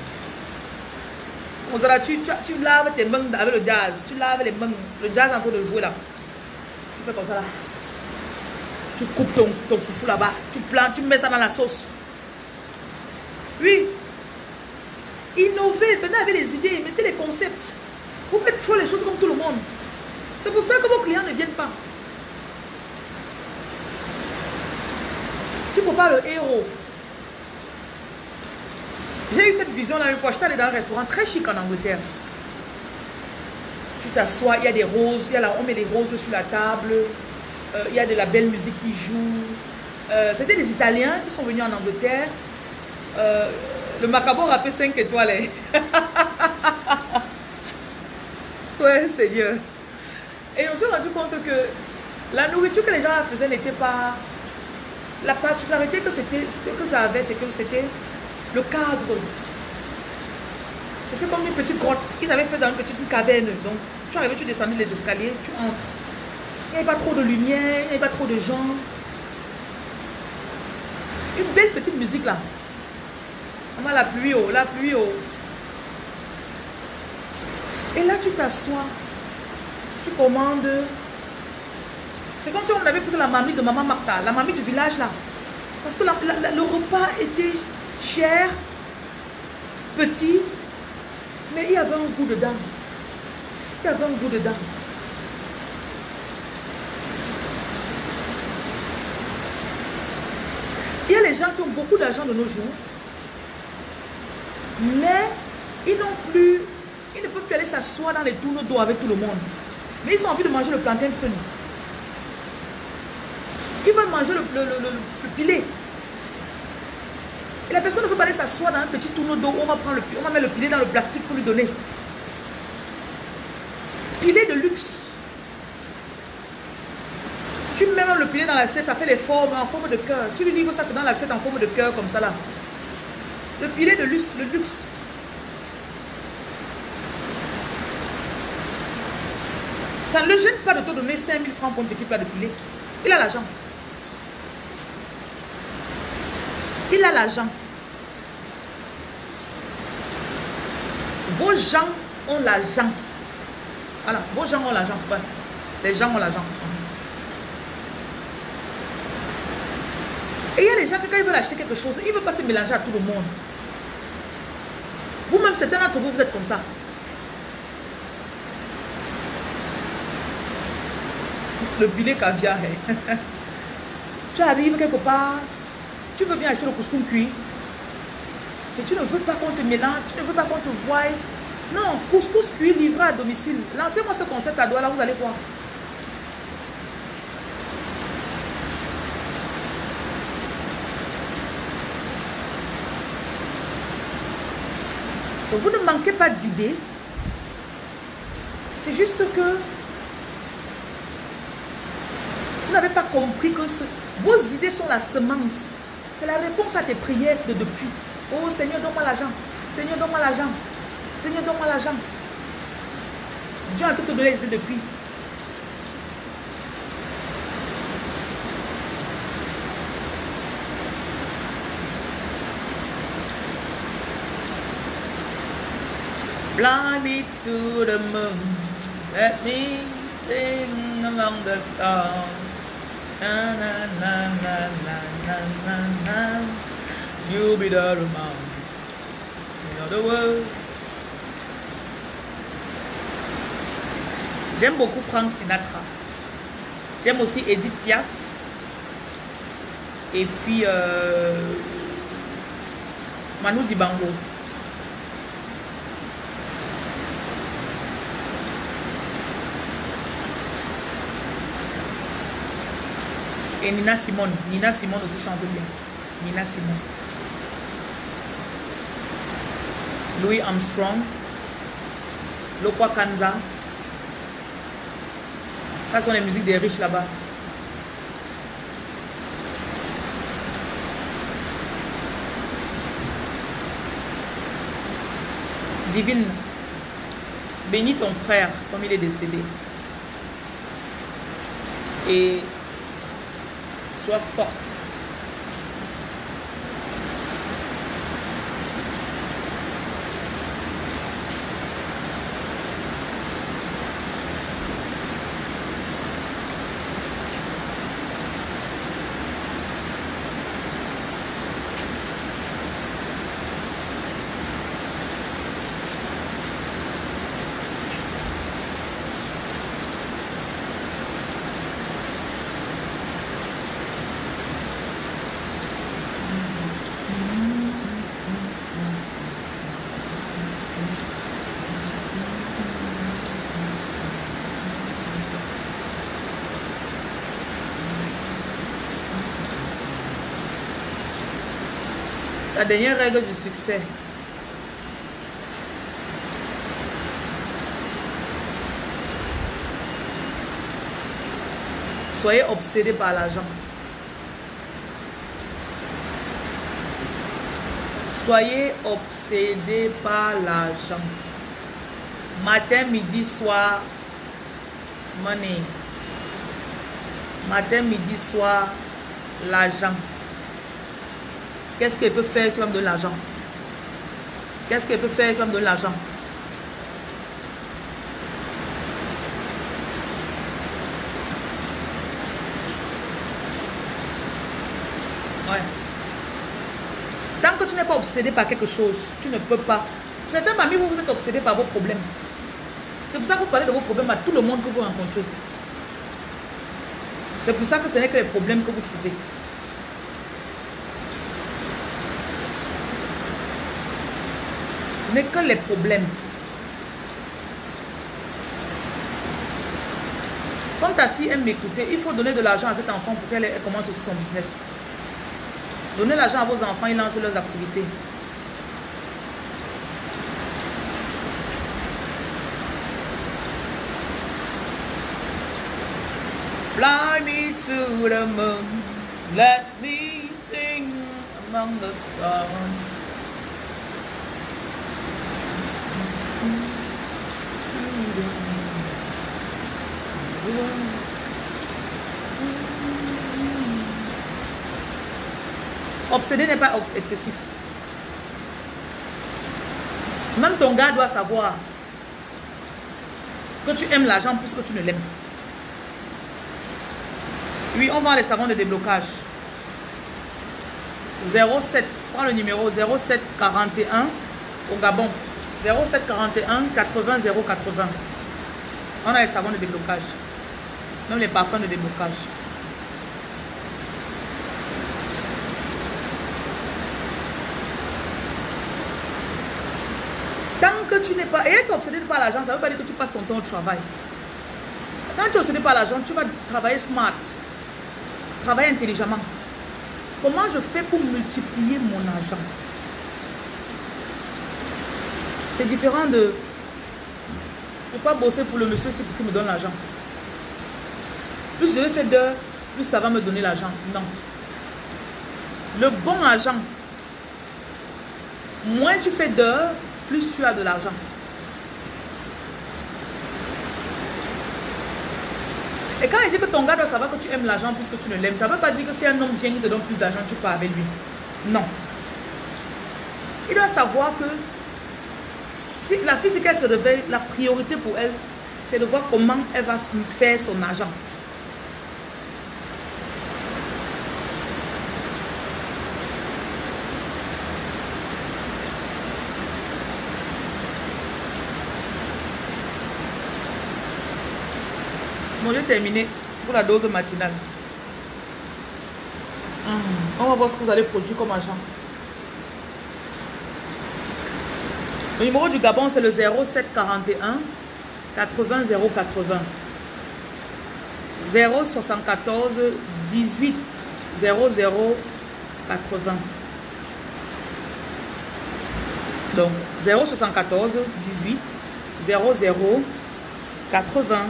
On sera, tu, tu, tu laves tes mains avec le jazz. Tu laves les mains. Le jazz est en train de jouer là. Tu fais comme ça là. Tu coupes ton, ton foufou là-bas. Tu plantes, tu mets ça dans la sauce. Oui. Innovez, venez avec les idées, mettez les concepts. Vous faites toujours les choses comme tout le monde. C'est pour ça que vos clients ne viennent pas. Tu ne peux pas le héros. J'ai eu cette vision-là une fois. J'étais allée dans un restaurant très chic en Angleterre. Tu t'assois, il y a des roses, il y a la, on met des roses sur la table. Euh, il y a de la belle musique qui joue. Euh, C'était des Italiens qui sont venus en Angleterre. Euh, le macabo râpé cinq étoiles. Hein. Ouais, Seigneur. Et on s'est rendu compte que la nourriture que les gens faisaient n'était pas... La particularité que, que ça avait, c'est que c'était le cadre. C'était comme une petite grotte qu'ils avaient fait dans une petite une caverne. Donc, tu arrivais, tu descendais les escaliers, tu entres. Il n'y avait pas trop de lumière, il n'y avait pas trop de gens. Une belle petite musique là. On a la pluie haut, la pluie haut. Et là, tu t'assois. Tu commandes. C'est comme si on avait pris la mamie de Maman Martha, la mamie du village là. Parce que la, la, la, le repas était cher, petit, mais il y avait un goût dedans. Il y avait un goût dedans. Il y a les gens qui ont beaucoup d'argent de nos jours, mais ils n'ont plus, ils ne peuvent plus aller s'asseoir dans les tourneaux d'eau avec tout le monde. Mais ils ont envie de manger le plantain cru. Ils veulent manger le, le, le, le, le pilé. Et la personne ne peut pas aller s'asseoir dans un petit tourneau d'eau. On va prendre le, on va mettre le pilé dans le plastique pour lui donner. Pilé de luxe. Tu mets même le pilier dans l'assiette, ça fait les formes en forme de cœur. Tu lui livres ça, c'est dans l'assiette en forme de cœur, comme ça là. Le pilier de luxe, le luxe. Ça ne le gêne pas de te donner cinq mille francs pour un petit plat de poulet. Il a l'argent. Il a l'argent. Vos gens ont l'argent. Voilà, vos gens ont l'argent. Ouais. Les gens ont l'argent. Et il y a des gens que quand ils veulent acheter quelque chose, ils ne veulent pas se mélanger à tout le monde. Vous-même, certains d'entre vous, vous êtes comme ça. Le filet caviar. Hein. Tu arrives quelque part, tu veux bien acheter le couscous cuit, mais tu ne veux pas qu'on te mélange, tu ne veux pas qu'on te voie. Non, couscous cuit livré à domicile. Lancez-moi ce concept à Douala, vous allez voir. Donc, vous ne manquez pas d'idées. C'est juste que vous n'avez pas compris que ce, vos idées sont la semence. C'est la réponse à tes prières de depuis. Oh Seigneur, donne-moi l'argent. Seigneur, donne-moi l'argent. Seigneur, donne-moi l'argent. Dieu a tout te donné les idées depuis. Fly me to the moon, let me sing among the stars. Na, na, na, na, na, na, na, na. You'll be the romance. In other words. J'aime beaucoup Frank Sinatra. J'aime aussi Edith Piaf. Et puis euh, Manu Dibango. Et Nina Simone. Nina Simone aussi chante bien. Nina Simone. Louis Armstrong. Lokwa Kanza. Ça sont les musiques des riches là-bas. Divine, bénis ton frère comme il est décédé. Et sois forte. La dernière règle du succès. Soyez obsédés par l'argent. Soyez obsédés par l'argent. Matin, midi, soir, money. Matin, midi, soir, l'argent. Qu'est-ce qu'elle peut faire? Tu vas me donner l'argent. Qu'est-ce qu'elle peut faire? Tu vas me donner l'argent. Ouais. Tant que tu n'es pas obsédé par quelque chose, tu ne peux pas. Certains amis, vous, vous êtes obsédés par vos problèmes. C'est pour ça que vous parlez de vos problèmes à tout le monde que vous rencontrez. C'est pour ça que ce n'est que les problèmes que vous trouvez. Ce n'est que les problèmes. Comme ta fille aime m'écouter, il faut donner de l'argent à cet enfant pour qu'elle commence aussi son business. Donnez l'argent à vos enfants, ils lancent leurs activités. Fly me to the moon. Let me sing among the stars. Obsédé n'est pas excessif. Même ton gars doit savoir que tu aimes l'argent plus que tu ne l'aimes. Oui, on vend les savons de déblocage. zéro sept, prends le numéro zéro sept quarante et un au Gabon. zéro sept quarante et un quatre-vingts zéro quatre-vingts. On a les savons de déblocage. Même les parfums de déblocage. Tant que tu n'es pas... Et être obsédé par l'argent, ça ne veut pas dire que tu passes ton temps au travail. Quand tu es obsédé par l'argent, tu vas travailler smart. Travailler intelligemment. Comment je fais pour multiplier mon argent? C'est différent de... Je ne peux pas bosser pour le monsieur, c'est pour qu'il me donne l'argent. Plus je fais d'heures, plus ça va me donner l'argent. Non. Le bon argent, moins tu fais d'heures, plus tu as de l'argent. Et quand il dit que ton gars doit savoir que tu aimes l'argent plus que tu ne l'aimes, ça ne veut pas dire que si un homme vient qui te donne plus d'argent, tu pars avec lui. Non. Il doit savoir que si la fille, qu'elle se réveille, la priorité pour elle, c'est de voir comment elle va faire son argent. Bon, j'ai terminé pour la dose matinale. Hum, on va voir ce que vous allez produire comme argent. Le numéro du Gabon, c'est le zéro sept quarante et un quatre-vingts zéro quatre-vingts. zéro soixante-quatorze dix-huit zéro zéro quatre-vingts. Donc, zéro soixante-quatorze dix-huit zéro zéro quatre-vingts.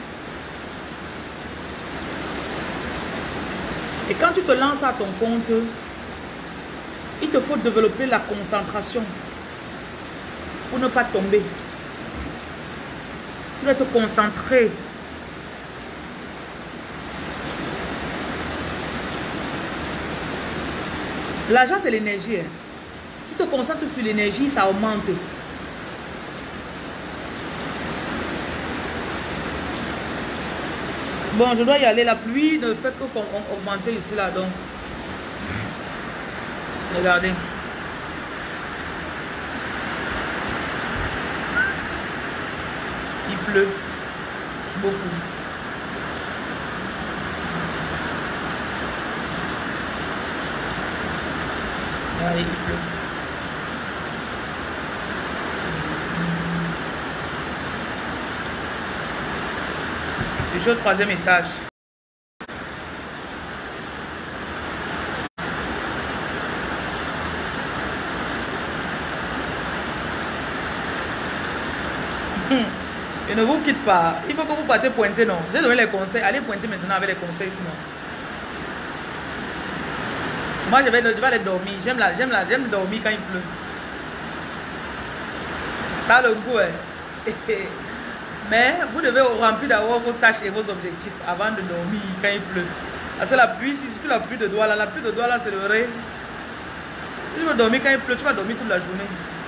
Et quand tu te lances à ton compte, il te faut développer la concentration pour ne pas tomber. Tu dois te concentrer. L'argent, c'est l'énergie. Tu te concentres sur l'énergie, ça augmente. Bon, je dois y aller. La pluie ne fait que augmenter ici, là. Donc, regardez. Il pleut beaucoup. Allez, il pleut. Je suis au troisième étage. Je ne vous quitte pas. Il faut que vous partez pointer, non. J'ai donné les conseils. Allez pointer maintenant avec les conseils, sinon. Moi, je vais, je vais aller dormir. J'aime la, j'aime la, j'aime dormir quand il pleut. Ça a le goût, hein. Mais vous devez remplir d'abord vos tâches et vos objectifs avant de dormir quand il pleut. Parce que la pluie, c'est surtout la pluie de doigts là. La pluie de doigts là, c'est le vrai. Si tu veux dormir quand il pleut, tu vas dormir toute la journée.